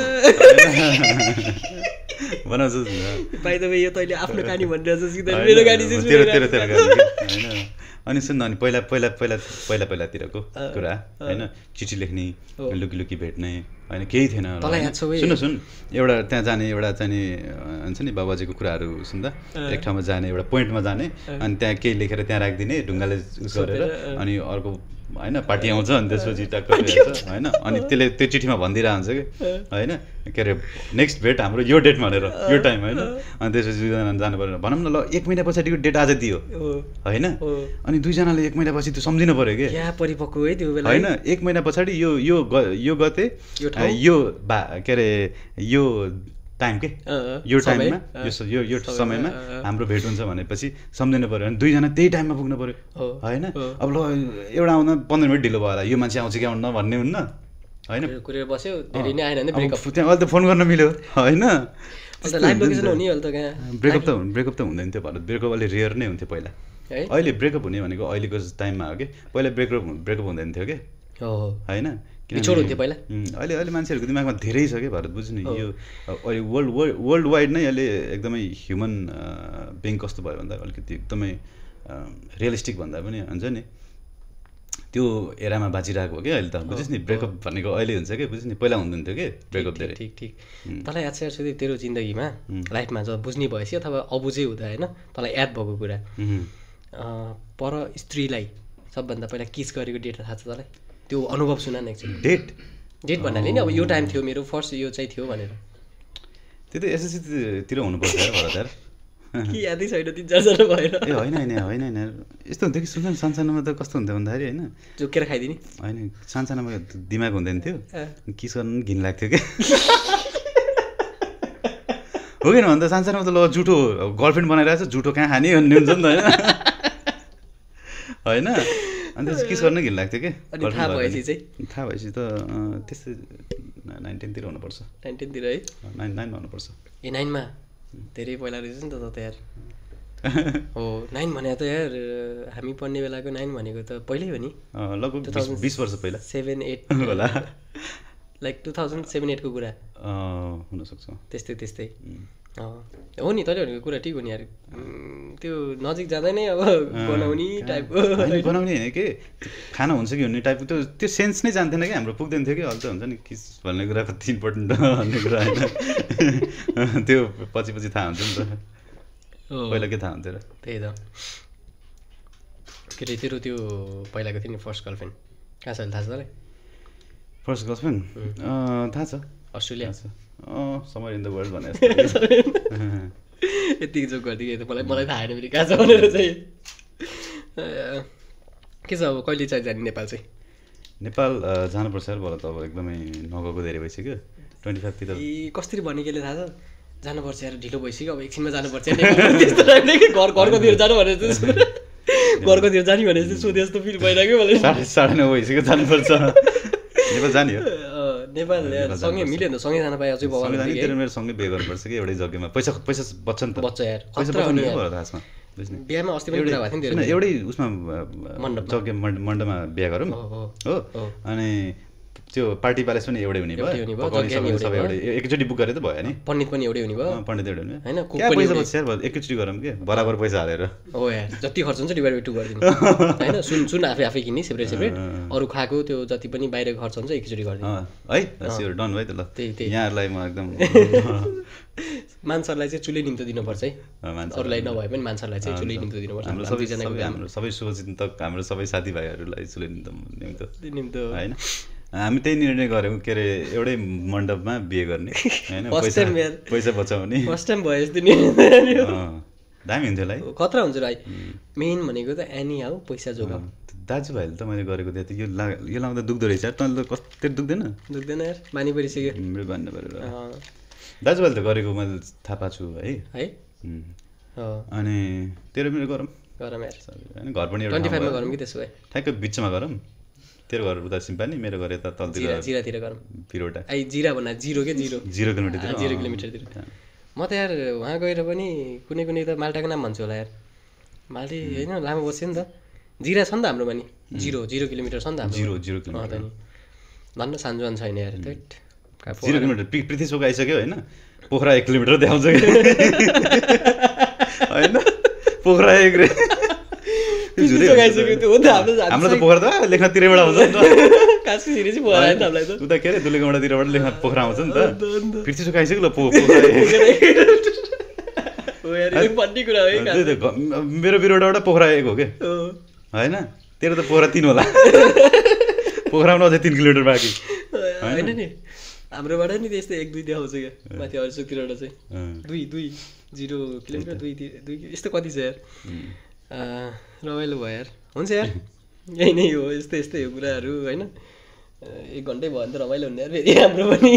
बनाउँछस् बाइ द वे यो तैँले आफ्नो कहानी भनिरहेछस् कि मेरो कहानी चाहिँ तेरो होइन अनि सुन्न अनि पहिलातिरको कुरा होइन चिठी लेख्ने लुकी भेट्ने होइन केही थिएन सुन एउटा त्यहाँ जाने एउटा चाहिँ हुन्छ नि बाबाजीको कुराहरू सुन्दा एक ठाउँमा जाने एउटा पोइन्टमा जाने अनि त्यहाँ केही लेखेर त्यहाँ राखिदिने ढुङ्गाले गरेर अनि अर्को होइन पार्टी आउँछ अनि त्यसपछि टक्क होइन अनि त्यसले त्यो चिठीमा भनिदिरहेको हुन्छ कि होइन के अरे नेक्स्ट भेट हाम्रो यो डेट भनेर यो टाइम होइन अनि त्यसपछि दुईजना जानु पऱ्यो भनौँ न ल 1 महिना पछाडिको डेट आज दियो होइन अनि दुईजनाले 1 महिना पछि त्यो सम्झिनु पऱ्यो कि परिपक्व है त्यो बेला होइन 1 महिना पछाडि यो गते यो के अरे यो टाइम के यो टाइममा यो समयमा हाम्रो भेट हुन्छ भनेपछि सम्झिनु पऱ्यो भने दुईजना त्यही टाइममा पुग्नु पऱ्यो होइन अब ल एउटा आउँदा 15 मिनट ढिलो भयो होला यो मान्छे आउँछ कि आउन्न भन्ने हुन्न होइन बस्यो धेरै नै आएन ब्रेकअप त्यहाँ अहिले त फोन गर्न मिल्यो होइन ब्रेकअप त हुँदैन थियो भारत ब्रेकअप अलि रेयर नै हुन्थ्यो पहिला अहिले ब्रेकअप हुने भनेको अहिलेको टाइममा हो कि पहिला ब्रेकअप हुँदैन थियो कि होइन हुन्थ्यो पहिला अहिले मान्छेहरूको दिमागमा धेरै छ कि भारत बुझ्नु यो अहिले वर्ल्ड वाइड नै अहिले एकदमै ह्युमन बिङ कस्तो भयो भन्दा अलिकति एकदमै रियलिस्टिक भन्दा पनि हुन्छ नि त्यो एरामा बाँचिरहेको हो कि अहिले त बुझिस् नि ब्रेकअप भनेको अहिले हुन्छ कि बुझिस् नि पहिला हुँदैन थियो कि ब्रेकअप धेरै ठिक तँलाई याद छ सुदीप तेरो जिन्दगीमा लाइफमा जब बुझ्ने भएपछि अथवा अबुझै हुँदा होइन तँलाई याद भएको कुरा पर स्त्रीलाई सबभन्दा पहिला किस गरेको डेट थाहा छ तँलाई त्यो अनुभव सुना न एक्चुअली डेट भन्नाले नि अब यो टाइम थियो मेरो फर्स्ट यो चाहिँ थियो भनेर त्यो त एसएससीतिर हुनुपर्छ यार भरत यार कि यादै छैन 3-4 भएर ए होइन यस्तो हुन्थ्यो कि सुन सानसानोमा त कस्तो हुन्थ्यो भन्दाखेरि होइन जोकेर खाइदिने होइन सानसानोमा दिमाग हुँदैन थियो किस गर्नु घिन लाग्थ्यो कि हो किन भन्दा सानसानोमा त ल जुठो गर्लफ्रेन्ड बनाइरहेको छ जुठो कहाँ खाने भन्ने हुन्छ नि त होइन अनि त्यसपछि किस गर्न घिन लाग्थ्यो कि थाहा भएपछि त त्यस्तै 19 तिर हुनुपर्छ 19 तिर है 9 हुनुपर्छ ए 9 मा धेरै पहिला रहेछ नि त यार हो 9 भने त यार हामी पढ्ने बेलाको 9 भनेको त पहिल्यै हो नि लगभग 20 वर्ष पहिला 7-8 होला लाइक 2007-8 को कुरा हुनसक्छ त्यस्तै हो नि तैँले भनेको कुरा ठिक हो नि यार त्यो नजिक जाँदा नै अब बनाउने टाइपको बनाउने होइन कि खाना हुन्छ कि हुने टाइपको त्यो सेन्स नै जान्थेन कि हाम्रो पुग्दैन थियो कि अहिले त हुन्छ नि किस भन्ने कुरा कति इम्पोर्टेन्ट भन्ने कुरा होइन त्यो पछि थाहा हुन्छ नि त पहिला के थाहा हुन्थ्यो र त्यही त के अरे तेरो त्यो पहिलाको थियो नि फर्स्ट गर्लफ्रेन्ड कहाँ छ थाहा छ तँलाई फर्स्ट गर्लफ्रेन्ड थाहा छ Australia summer in the world भने यतिको जोक गरिदिएँ त मलाई थाहा होइन फेरि कहाँ छ भनेर चाहिँ के छ अब कहिले चाहिँ जाने नेपाल चाहिँ नेपाल जानुपर्छ यार बल्ल त अब एकदमै नगएको धेरै भइसक्यो 25 तिर कसरी भने केले थाहा छ जानुपर्छ यार ढिलो भइसक्यो अब एकछिनमा जानुपर्छ त्यस्तो घरकोतिर जानु भने घरकोतिर जाने भने जस्तो सोधे जस्तो फिल भइरहेको मलाई 9:30 भइसक्यो जानुपर्छ नेपाल जाने हो नेपाल सँगै मिल्यो नि त सँगै जान पाए अझै बवाल मेरो सँगै बिहे गर्नुपर्छ कि एउटै जग्गामा पैसा बच्छ नि त बच्चा यार पैसा बच्ने हो खासमा बिहामा अस्ति पनि कुरा भएको थियो नि एउटै उसमा जग्गा मण्डपमा बिहे गरौँ हो अनि त्यो पार्टी प्यालेस पनि एउटै हुने भयो सबै एउटै एकैचोटि बुक गरे त भयो नि पण्डित पनि एउटै हुने भयो पण्डित एउटै हुने हैन क्या पैसा बच्छ यार एकैचोटि गरौँ के बराबर पैसा हालेर हो यार जति खर्च हुन्छ डिभाइड बाइ 2 गरिदिनु हैन सुन आफै किन्ने सेपरेट अरु खाएको त्यो जति पनि बाहिरको खर्च हुन्छ एकैचोटि गरिदिनु है स्योर डन भयो त ल यहाँहरुलाई म एकदम मान्छेलाई चाहिँ चुले निम्तो दिनुपर्छ है अरूलाई नभए पनि मान्छेलाई चाहिँ चुले निम्तो दिनुपर्छ हाम्रो सबै शुभचिन्तक हाम्रो सबै साथीभाइहरूलाई चुले निम्तो हैन हामी त्यही निर्णय गरेको के अरे एउटै मण्डपमा बिहे गर्ने होइन पैसा बचाउने फर्स्ट टाइम भयो यस्तो निर्णय दामी हुन्थ्यो है खतरा हुन्छ भाइ मेन भनेको त एनी हाउ पैसा जोगाऊ दाजुभाइले त मैले गरेको थिएँ यो लाउँदा दुख्दो रहेछ यार तँले त कस्तो दुख्दैन यार बानी परिसक्यो मेरो बानी परेर दाजुभाइले त गरेको मैले थाहा पाएको छु है अनि तेरो मेरो गरौँ यार होइन घर पनि 25 मा गरौँ कि त्यसो भए ठ्याक्कै बिचमा गरौँ तेरो घर उता सिम्पानी मेरो घर यता तलतिर जिरातिर गरौँ पिरोटा जिरा भन्दा 0 किलोमिटरतिर 0 किलोमिटरतिर म त यार वहाँ गएर पनि कुनै त माल्टाको नाम भन्छु होला यार माल्टी होइन लामो बस्यो नि त जिरा छ नि त हाम्रोमा नि 0 किलोमिटर छ नि त हाम्रो 0 किलोमिटर भन्न सानजोन छैन यार 0 किलोमिटर पृथ्वी चोक आइसक्यो होइन पोखरा 1 किलोमिटर देखाउँछ कि होइन पोखरा 1 रे हाम्रो त पोखरा त लेख्न तिरबाट आउँछ नि त उता के अरे दुलेकोबाट तिरबाट लेख्न पोखरा आउँछ नि त पृथ्वी चोक आइसक्यो ल मेरो बिरोडाबाट पोखरा 1 हो कि होइन तेरो त पोखरा 3 होला पोखरामा अझै 3 किलोमिटर बाँकी होइन नि हाम्रोबाट नि त्यस्तै 1-2 देखाउँछ क्या माथि हरिसोकतिरबाट चाहिँ 2-0 किलोमिटर 2 यस्तो कति छ यार रमाइलो भयो यार हुन्छ यार यही नै हो यस्तै हो कुराहरू होइन 1 घन्टै भयो भने त रमाइलो हुने यार फेरि हाम्रो पनि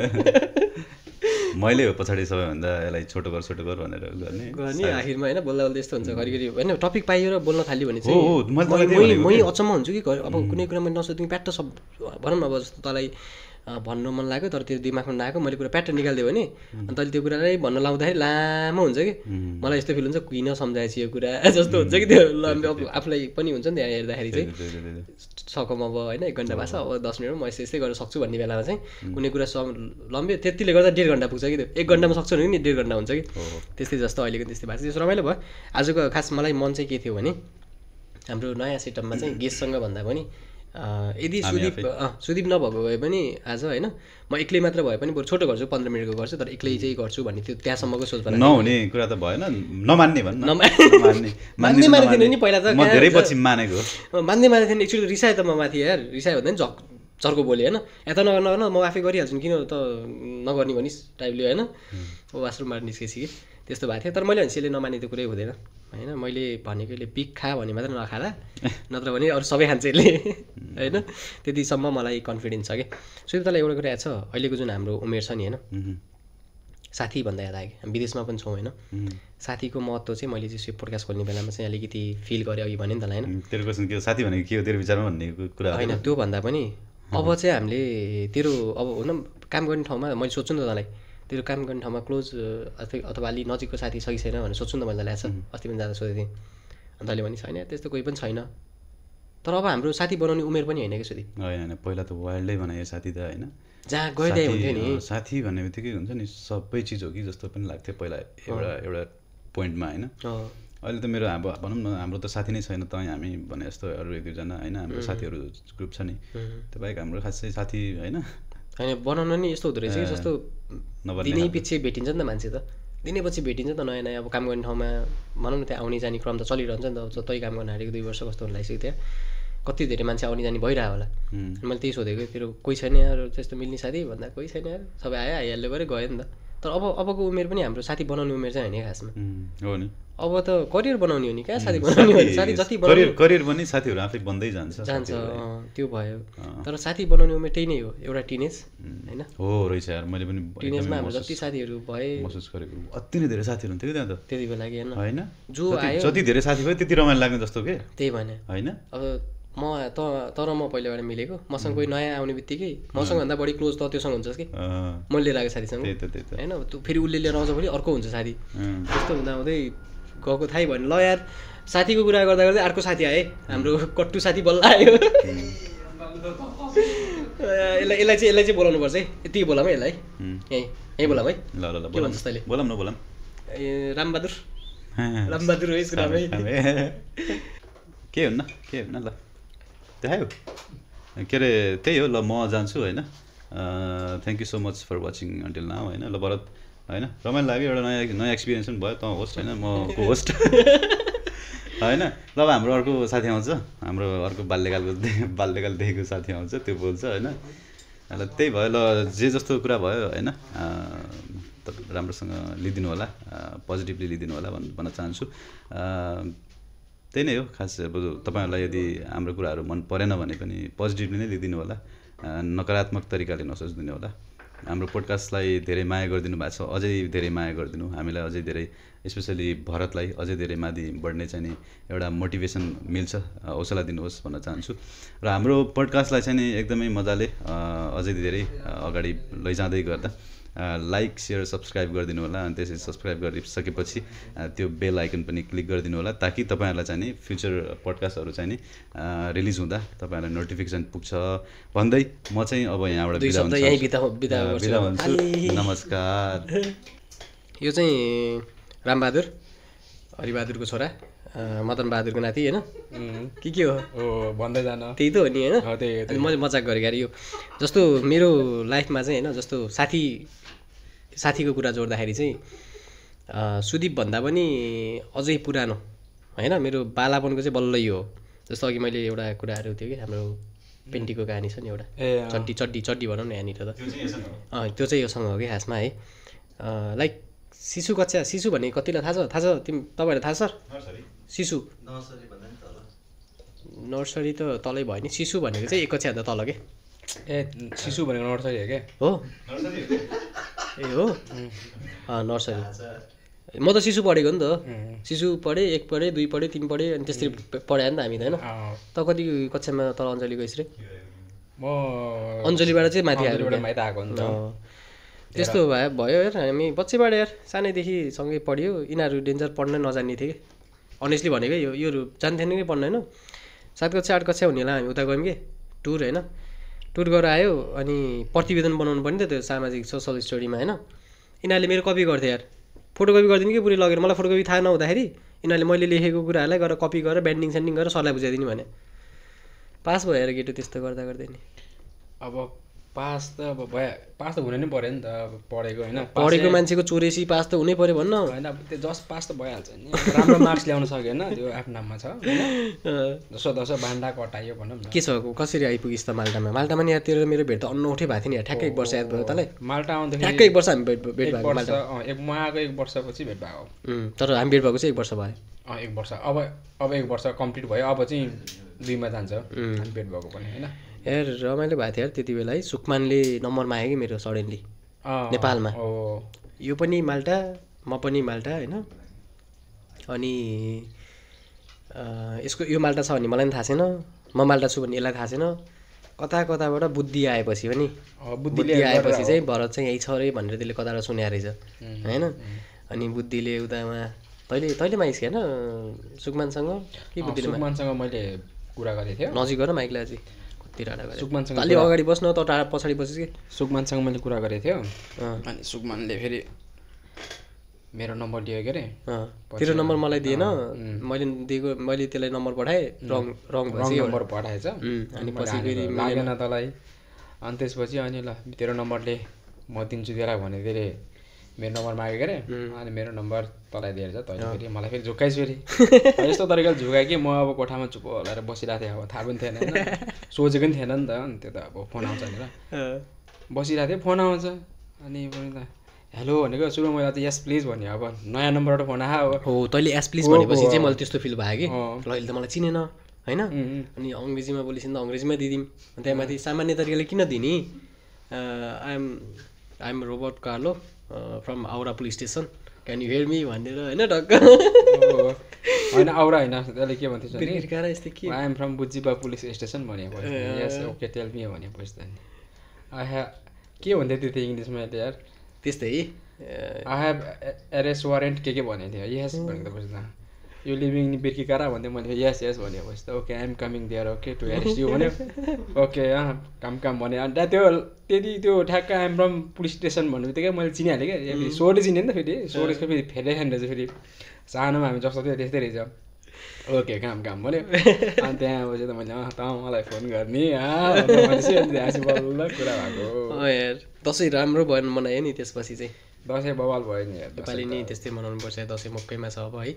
मैले हो पछाडि सबैभन्दा यसलाई छोटो गर भनेर गर्ने आखिरमा होइन बोल्दा यस्तो हुन्छ घरिघरि होइन टपिक पाइयो र बोल्न थाल्यो भने चाहिँ मै अचम्म हुन्छु कि अब कुनै कुरा मैले नसोध्नु प्याट्ट सब भनौँ न अब जस्तो तँलाई भन्नु मन लाग्यो तर त्यो दिमागमा नआएको मैले कुरा प्याट्ट निकालिदियो भने अनि तैँले त्यो कुरालाई भन्न लाउँदाखेरि लामो हुन्छ कि मलाई यस्तो फिल हुन्छ किन सम्झाएछ यो कुरा जस्तो हुन्छ कि त्यो आफूलाई पनि हुन्छ नि त्यहाँ हेर्दाखेरि चाहिँ सकम अब होइन 1 घन्टा भएको छ अब 10 मिनटमा म यस्तै गर्न सक्छु भन्ने बेलामा चाहिँ कुनै कुरा लम्ब्यो त्यतिले गर्दा 1.5 घन्टा पुग्छ कि त्यो 1 घन्टामा सक्छु भने नि 1.5 घन्टा हुन्छ कि त्यस्तै जस्तो अहिलेको त्यस्तै भएको छ त्यसो रमाइलो भयो आजको खास मलाई मन चाहिँ के थियो भने हाम्रो नयाँ सेटअपमा चाहिँ गेस्टसँग भन्दा पनि यदि सुदीप नभएको भए पनि आज होइन म एक्लै मात्र भए पनि बरु छोटो गर्छु 15 मिनटको गर्छु तर एक्लै चाहिँ गर्छु भन्ने त्यो त्यहाँसम्मको सोच भएर नहुने कुरा त भएन नमान्ने भन्न मान्ने थिएन नि पहिला त म धेरै पछि मानेको मान्ने थिएन एक्चुअली रिसाए त म माथि यार रिसायो भन्दा नि चर्को बोले होइन यता नगर्न म आफै गरिहाल्छु नि किन त नगर्ने भनिस् टाइपले होइन वासरुमबाट निस्केपछि कि त्यस्तो भएको थियो तर मैले भनेपछि नमान्ने त्यो कुरै हुँदैन होइन मैले भनेकोले पिक खा भने मात्र नखाला नत्र भने अरू सबै खान्छ यसले होइन त्यतिसम्म मलाई कन्फिडेन्स छ कि सो तँलाई एउटा कुरा याद छ अहिलेको जुन हाम्रो उमेर छ नि होइन साथी भन्दा याद आयो कि विदेशमा पनि छौँ होइन साथीको महत्त्व चाहिँ मैले चाहिँ पोडकास्ट खोल्ने बेलामा चाहिँ अलिकति फिल गरेँ अघि भने नि त होइन तेरो क्वेसन के साथी भनेको के हो तेरो विचारमा भन्ने कुरा होइन त्यो भन्दा पनि अब चाहिँ हामीले तेरो अब हुन काम गर्ने ठाउँमा मैले सोध्छु नि त तँलाई तेरो काम गर्ने ठाउँमा क्लोज अथवा अलि नजिकको साथी छ कि छैन भनेर सोध्छु नि त मैले ल्याएछ अस्ति पनि जाँदा सोधेको थिएँ अन्त अहिले पनि छैन त्यस्तो कोही पनि छैन तर अब हाम्रो साथी बनाउने उमेर पनि होइन कि सुदीप होइन पहिला त वाइल्डै बनायो साथी त होइन जहाँ गइदिए हुन्थ्यो नि साथी भन्ने बित्तिकै हुन्छ नि सबै चिज हो कि जस्तो पनि लाग्थ्यो पहिला एउटा पोइन्टमा होइन अहिले त मेरो अब भनौँ न हाम्रो त साथी नै छैन त हामी भने जस्तो अरू 1-2 जना होइन हाम्रो साथीहरू ग्रुप छ नि त्यो बाहेक हाम्रो खासै साथी होइन बनाउन नि यस्तो हुँदो रहेछ कि जस्तो दिनै पछि भेटिन्छ नि त मान्छे त दिनै पछि भेटिन्छ त नयाँ नयाँ अब काम गर्ने ठाउँमा भनौँ न त्यहाँ आउने जाने क्रम त चलिरहन्छ नि त तै काम गर्न हालेको 2 वर्ष कस्तो हुन लागिसक्यो त्यहाँ कति धेरै मान्छे आउने जाने भइरहेको होला मैले त्यही सोधेको तेरो कोही छैन यार त्यस्तो मिल्ने साथी भन्दा कोही छैन यार सबै आइहाल्यो गऱ्यो गयो नि त तर अबको उमेर पनि हाम्रो साथी बनाउने उमेर चाहिँ होइन खासमा हो नि अब त करियर बनाउने हो नि कहाँ साथी बनाउने हो साथी जति करियर पनि साथीहरू आफै बन्दै जान्छ त्यो भयो तर साथी बनाउने उमेर त्यही नै हो एउटा टिनेज होइन हो रहेछ यार मैले पनि टिनेजमा हाम्रो जति साथीहरू भए महसुस गरेको अति नै धेरै साथीहरू हुन्थ्यो कि त्यहाँ त त्यति बेला कि होइन जो आयो जति धेरै साथी भयो त्यति रमाइलो लाग्ने जस्तो के त्यही भने होइन अब तर म पहिलाबाट मिलेको मसँग कोही नयाँ आउने बित्तिकै मसँग भन्दा बढी क्लोज त त्योसँग हुन्छ कि मैले लिएर आएको साथीसँग होइन फेरि उसले लिएर आउँछ भने अर्को हुन्छ साथी त्यस्तो हुँदा हुँदै गएको थाहै भएन ल यार साथीको कुरा गर्दा गर्दै अर्को साथी आए हाम्रो कट्टु साथी बल्ल आयो यसलाई चाहिँ बोलाउनुपर्छ है यति बोलाम है यसलाई यहीँ बोलाम है ल ल ल के भन्छस् तैँले बोलाम ए रामबहादुर हो यसको नामै के हुन्न ल देखायो के अरे त्यही हो ल म जान्छु होइन thank you so much for watching until now होइन ल भरत होइन रमाइलो लाग्यो एउटा नयाँ एक्सपिरियन्स पनि भयो त होस्ट होइन म को होस्ट होइन ल अब हाम्रो अर्को साथी आउँछ हाम्रो अर्को बाल्यकालदेखिको साथी आउँछ त्यो बोल्छ होइन ल त्यही भयो ल जे जस्तो कुरा भयो होइन राम्रोसँग लिइदिनु होला पोजिटिभली लिइदिनु होला भन्न चाहन्छु त्यही नै हो खास अब तपाईँहरूलाई यदि हाम्रो कुराहरू मन परेन भने पनि पोजिटिभली नै लिइदिनु होला नकारात्मक तरिकाले नसोचिदिनु होला हाम्रो पोडकास्टलाई धेरै माया गरिदिनु भएको छ अझै धेरै माया गरिदिनु हामीलाई अझै धेरै स्पेसली भरतलाई अझै धेरै माथि बढ्ने चाहिँ नि एउटा मोटिभेसन मिल्छ हौसला दिनुहोस् भन्न चाहन्छु र हाम्रो पोडकास्टलाई चाहिँ नि एकदमै मजाले अझै धेरै अगाडि लैजाँदै गर्दा लाइक सेयर सब्सक्राइब गरिदिनु होला अनि त्यसरी सब्सक्राइब गरिसकेपछि त्यो बेल आइकन पनि क्लिक गरिदिनु होला ताकि तपाईँहरूलाई चाहिँ नि फ्युचर पोडकास्टहरू चाहिँ नि रिलिज हुँदा तपाईँहरूलाई नोटिफिकेसन पुग्छ भन्दै म चाहिँ अब यहाँबाट बिदा हुन्छु नमस्कार यो चाहिँ रामबहादुर हरिबहादुरको छोरा मदन बहादुरको नाति होइन के हो भन्दै जान त्यही त हो नि होइन मैले मजाक गरेँ यो जस्तो मेरो लाइफमा चाहिँ होइन जस्तो साथीको कुरा जोड्दाखेरि चाहिँ सुदीप भन्दा पनि अझै पुरानो होइन मेरो बालापनको चाहिँ बल्ल यो हो जस्तो अघि मैले एउटा कुराहरू थियो कि हाम्रो पेन्टीको कहानी छ नि एउटा चड्डी भनौँ न यहाँनिर त त्यो चाहिँ योसँग हो कि खासमा है लाइक शिशु भन्ने कतिलाई थाहा छ तपाईँहरूलाई थाहा छ सर शिशु नर्सरी त तलै भयो नि शिशु भनेको चाहिँ एक कक्षाभन्दा तल के शिशु भनेको नर्सरी हो क्या हो ए हो नर्सरी म त शिशु पढेको नि त शिशु पढेँ 1 पढेँ 2 पढेँ 3 पढेँ अनि त्यसरी पढायो नि त हामी त होइन त कति कक्षामा तल अञ्जली गइस् रे म अञ्जलीबाट चाहिँ माथि आएको त्यस्तो भयो यार हामी बच्चैबाट यार सानैदेखि सँगै पढ्यो यिनीहरू डेन्जर पढ्न नजान्ने थिएँ कि अनेस्टली भनेको योहरू जान्थेन कि पढ्न होइन 7 कक्षा 8 कक्षा हुने होला हामी उता गयौँ कि टुर होइन टुर गरेर आयो अनि प्रतिवेदन बनाउनु पर्ने त त्यो सामाजिक सोसल स्टडीमा होइन यिनीहरूले मेरो कपी गर्थ्यो यार फोटोकपी गरिदिनु कि पुरै लगेर मलाई फोटोकपी थाहा नहुँदाखेरि यिनीहरूले मैले लेखेको कुराहरूलाई गरेर कपी गरेर ब्यान्डिङ सेन्डिङ गरेर सरलाई बुझाइदिनु भने पास भयो यार केटो त्यस्तो गर्दा गर्दै नि अब पास त हुनु नै पऱ्यो नि त अब पढेको होइन पढेको मान्छेको चोरेसी पास त हुनै पऱ्यो भन्न होइन अब त्यो जस्ट पास त भइहाल्छ नि राम्रो मार्क्स ल्याउन सकेन त्यो आफ्नो नाममा छ जसो भान्डा कटायो भनौँ न के छ कसरी आइपुगिस् त माल्टामा नि यार तेरो मेरो भेट त अन्नौठै भएको थियो नि ठ्याक्कै 1 वर्ष याद भयो तँलाई माल्टा आउँदाखेरि ठ्याक्कै 1 वर्ष हामी भेट भएको म आएको 1 वर्षपछि भेट भएको तर हामी भेट भएको चाहिँ 1 वर्ष भयो 1 वर्ष अब 1 वर्ष कम्प्लिट भयो अब चाहिँ 2 मा जान्छ हामी भेट भएको पनि होइन यार रमाइलो भएको थियो यार त्यति बेला है सुकमानले नम्बरमा आयो कि मेरो सडनली नेपालमा यो पनि माल्टा म पनि माल्टा होइन अनि यसको यो माल्टा छ भने मलाई पनि थाहा छैन म माल्टा छु भने यसलाई थाहा छैन कताबाट बुद्धि आएपछि पनि बुद्धि आएपछि चाहिँ भरत चाहिँ यही छ अरे भनेर त्यसले कताबाट सुने रहेछ होइन। अनि बुद्धिले उतामा तैँले माइस होइन सुकमानसँग के बुद्धिले सुकमानसँग मैले कुरा गरेको थिएँ नजिक गर माइकलाई चाहिँ कति टाढा गरेँ सुकमानसँग अलि अगाडि बस्न त टाढा पछाडि बसेँ कि सुकमानसँग मैले कुरा गरेको थियो अनि सुकमानले फेरि मेरो नम्बर दियो के अरे तेरो नम्बर मलाई दिएन मैले त्यसलाई नम्बर पठाएँ रङ नम्बर पठाएछ अनि पछि फेरि लागेन तँलाई अनि त्यसपछि अनि ल तेरो नम्बरले म दिन्छु त्यसलाई भने त्यसले मेरो नम्बर मागेको अरे अनि मेरो नम्बर तँलाई दिएर चाहिँ तैँले फेरि मलाई फेरि झुक्काइस् फेरि यस्तो तरिकाले झुकाएँ कि म अब कोठामा चुप हल्लाएर बसिरहेको थिएँ अब थाहा पनि थिएन होइन सोचेको पनि थिएन नि त अनि त्यो त अब फोन आउँछ भनेर बसिरहेको थिएँ फोन आउँछ अनि पनि त हेलो भनेको सुरु मैले त यस प्लिज भन्यो अब नयाँ नम्बरबाट फोन आयो हो तैँले यस प्लिज भनेपछि चाहिँ मैले त्यस्तो फिल भयो कि ल अहिले त मलाई चिनेन होइन अनि अङ्ग्रेजीमा बोलिसिन् त अङ्ग्रेजीमा दिदिउँ त्यहाँमाथि सामान्य तरिकाले किन दिने आइएम रोबर्ट कार्लो फ्रम आउरा police station can you hear me भनेर होइन टक्क होइन आउरा होइन त्यसले के भन्थ्यो आइएम फ्रम बुजिबा पुलिस स्टेसन भनेपछि यस ओके टेल मी भनेपछि त के भन्थ्यो त्यो इङ्ग्लिसमा यार त्यस्तै आई हेभ एरेस्ट वारेन्ट के भनेको थियो यस भनेको पछि त यो लिभिङ इन बिर्किकारा भन्थ्यो मैले यस यस भनेपछि त okay I'm coming there okay to arrest you भन्यो ओके काम भने अन्त त्यो त्यति त्यो ठ्याक्क आइएम फ्रम पुलिस स्टेसन भन्नु बित्तिकै मैले चिनिहालेँ क्या फेरि सोरे चिनेँ नि त फेरि सोरेको फेरि फेरि खाने रहेछ फेरि सानोमा हामी जस्तो थियो त्यस्तै रहेछ ओके काम भन्यो अनि त्यहाँपछि त मैले त मलाई फोन गर्ने बल्ल कुरा भएको दसैँ राम्रो भएन मनायो नि त्यसपछि चाहिँ दसैँ बवाल भयो नि नेपाली नि त्यस्तै मनाउनु पर्छ दसैँ मकैमा छ अब है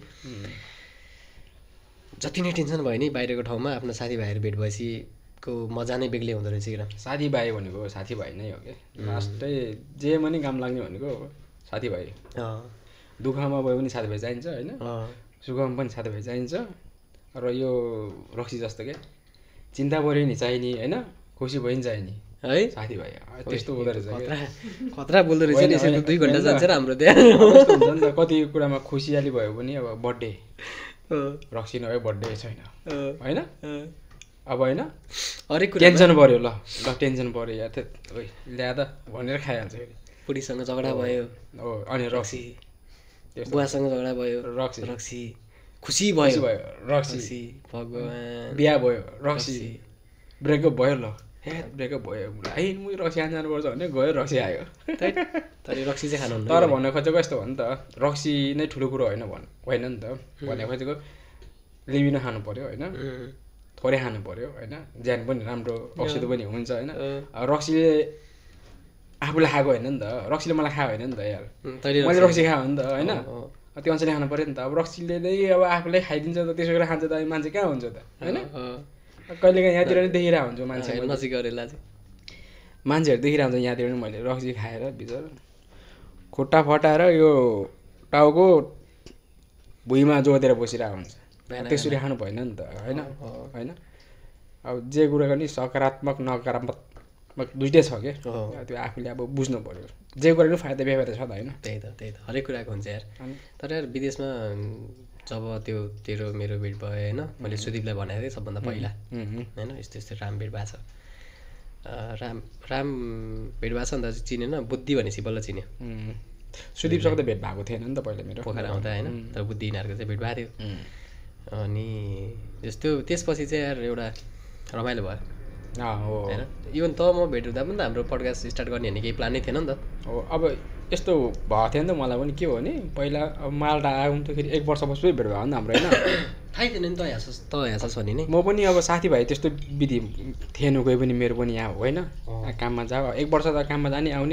जति नै टेन्सन भयो नि बाहिरको ठाउँमा आफ्नो साथीभाइहरू भेट भएपछिको मजा नै बेग्लै हुँदो रहेछ कि साथीभाइ भनेको साथीभाइ नै हो कि लास्टै जे पनि काम लाग्ने भनेको साथीभाइ दुःखमा भयो पनि साथीभाइ चाहिन्छ होइन सुखमा पनि साथीभाइ चाहिन्छ र यो रक्सी जस्तो के चिन्ता पऱ्यो नि चाहिने होइन खुसी भयो नि चाहिने है साथीभाइ त्यस्तो हुँदो रहेछ खतरा बोल्दो रहेछ नि 2 घन्टा जान्छ र हाम्रो त्यहाँ हुन्छ नि त कति कुरामा खुसियाली भयो पनि अब बर्थडे रक्सी नभए बर्थडे छैन होइन अब होइन हरेक टेन्सन पऱ्यो ल टेन्सन पऱ्यो या ल्या त भनेर खाइहाल्छ फेरि पुरीसँग झगडा भयो हो अनि रक्सी बुवासँग झगडा भयो रक्सी खुसी भयो रक्सी भगवान् बिहा भयो रक्सी ब्रेकअप भयो ल ब्रेकअप भयो है म रक्सी खान जानुपर्छ भने गयो रक्सी आयो तर रक्सी चाहिँ खानु तर भन्न खोजेको यस्तो हो नि त रक्सी नै ठुलो कुरो होइन होइन नि त भन्ने खोजेको लिमिटमा खानु पऱ्यो होइन थोरै खानु पऱ्यो होइन ज्यान पनि राम्रो औषधि पनि हुन्छ होइन रक्सीले आफूलाई खाएको होइन नि त रक्सीले मलाई खायो होइन नि त यार मैले रक्सी खायो भने त होइन त्यो अनुसारले खानु पऱ्यो नि त अब रक्सीले नै अब आफूलाई खाइदिन्छ त त्यसो गरेर खान्छ त मान्छे कहाँ हुन्छ त होइन कहिलेकाहीँ यहाँतिर नै देखिरहेको हुन्छु मान्छे नजिक गरेला मान्छेहरू देखिरहेको हुन्छ यहाँतिर पनि मैले रक्सी खाएर बिचरा खुट्टा फटाएर यो टाउको भुइँमा जोतेर बसिरहेको हुन्छ त्यसरी खानु भएन नि त होइन अब जे कुरा गर्ने सकारात्मक नकारात्मक दुइटै छ क्या त्यो आफूले अब बुझ्नु पऱ्यो जे कुरा पनि फाइदा बेफाइदा छ त होइन त्यही त हरेक कुराको हुन्छ यार तर यार विदेशमा जब त्यो तेरो मेरो भेट भयो होइन मैले सुदीपलाई भनेको थिएँ सबभन्दा पहिला होइन यस्तो राम भेट भएको छ राम भेट भएको छ अन्त चिनेन बुद्धि भनेपछि बल्ल चिन्यो सुदीपसँग त भेट भएको थिएन नि त पहिला मेरो पोखरा आउँदा होइन तर बुद्धि यिनीहरूको चाहिँ भेट भएको थियो अनि जस्तो त्यसपछि चाहिँ यार एउटा रमाइलो भयो होइन इभन त म भेट हुँदा पनि त हाम्रो पडकास्ट स्टार्ट गर्ने भने केही प्लानै थिएन नि त हो अब यस्तो भएको थियो नि त मलाई पनि के हो भने पहिला अब माल्टा आउँदाखेरि 1 वर्षपछि भेट भयो नि हाम्रो होइन थाहै थिएन नि त हाँसस् भने नि म पनि अब साथीभाइ त्यस्तो विधि थिएन कोही पनि मेरो पनि यहाँ होइन काममा जा 1 वर्ष त काममा जाने आउने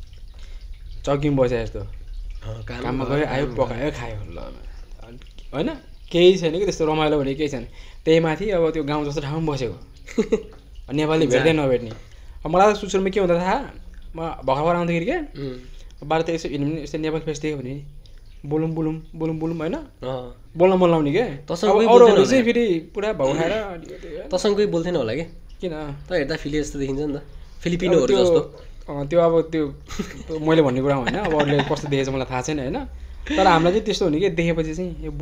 चौकीमा बसे जस्तो काममा गयो आयो पकायो खायो ल होइन केही छैन कि त्यस्तो रमाइलो भने केही छैन त्यही माथि अब त्यो गाउँ जस्तो ठाउँमा बसेको नेपाली भेट्दै नभेट्ने अब मलाई त सुरुमा के हुँदा थाहा म भर्खर आउँदाखेरि क्या बाहिर त यसो हिँड्नु पनि यस्तो नेपाल फेस देख्यो भने बोलौँ होइन बोल्न मन लाउने क्या अरूहरू चाहिँ फेरि पुरा भाउ खाएर तसँग कोही बोल्थेन होला कि किन त हेर्दा फिली जस्तो देखिन्छ नि त फिलिपिनोहरू जस्तो त्यो अब त्यो मैले भन्ने कुरा होइन अब अरूले कस्तो देखेछ मलाई थाहा छैन होइन तर हामीलाई चाहिँ त्यस्तो हुने कि देखेपछि चाहिँ यो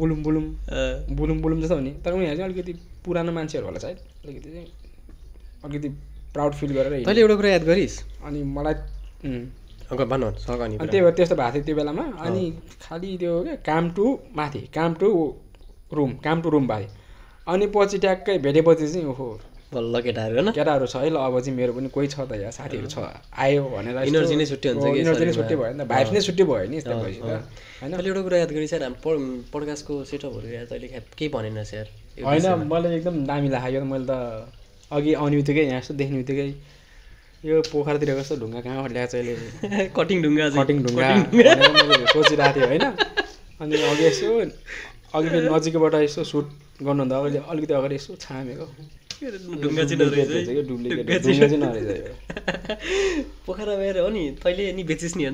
बुलुम जस्तो हुने तर उनीहरू चाहिँ अलिकति पुरानो मान्छेहरू होला सायद अलिकति प्राउड फिल गरेर तैँले एउटा कुरा याद गरिस् अनि मलाई भन्नुहोस् अनि त्यही भएर त्यस्तो भएको थियो त्यो बेलामा अनि खालि त्यो क्या काम टु माथि काम टु रुम भएको थियो अनि पछि ट्याक्कै भेटेपछि चाहिँ ओहो बल्ल केटाहरू होइन केटाहरू छ है ल अब चाहिँ मेरो पनि कोही छ त यहाँ साथीहरू छ आयो भनेर इनर्जी नै छुट्टी हुन्छ इनर्जी नै छुट्टी भयो नि त भाइब्स नै छुट्टी भयो नि यस्तो भएपछि त होइन तैँले एउटा कुरा याद गरिस् यार पोडकास्टको सेटअपहरू यार तैँले केही भनेनस् यार होइन मलाई एकदम दामी लाग्यो मैले त अघि आउने बित्तिकै यहाँ यस्तो देख्ने बित्तिकै यो पोखरातिर कस्तो ढुङ्गा कहाँबाट ल्याएको अहिले कटिङ ढुङ्गा मैले सोचिरहेको थिएँ होइन अनि अघि यसो अघि फेरि नजिकबाट यसो सुट गर्नुभन्दा अगाडि अलिकति अगाडि यसो छामेको ढुङ्गा चाहिँ नरहेछ पोखरा गएर हो नि तैँले नि बेचिस् नि होइन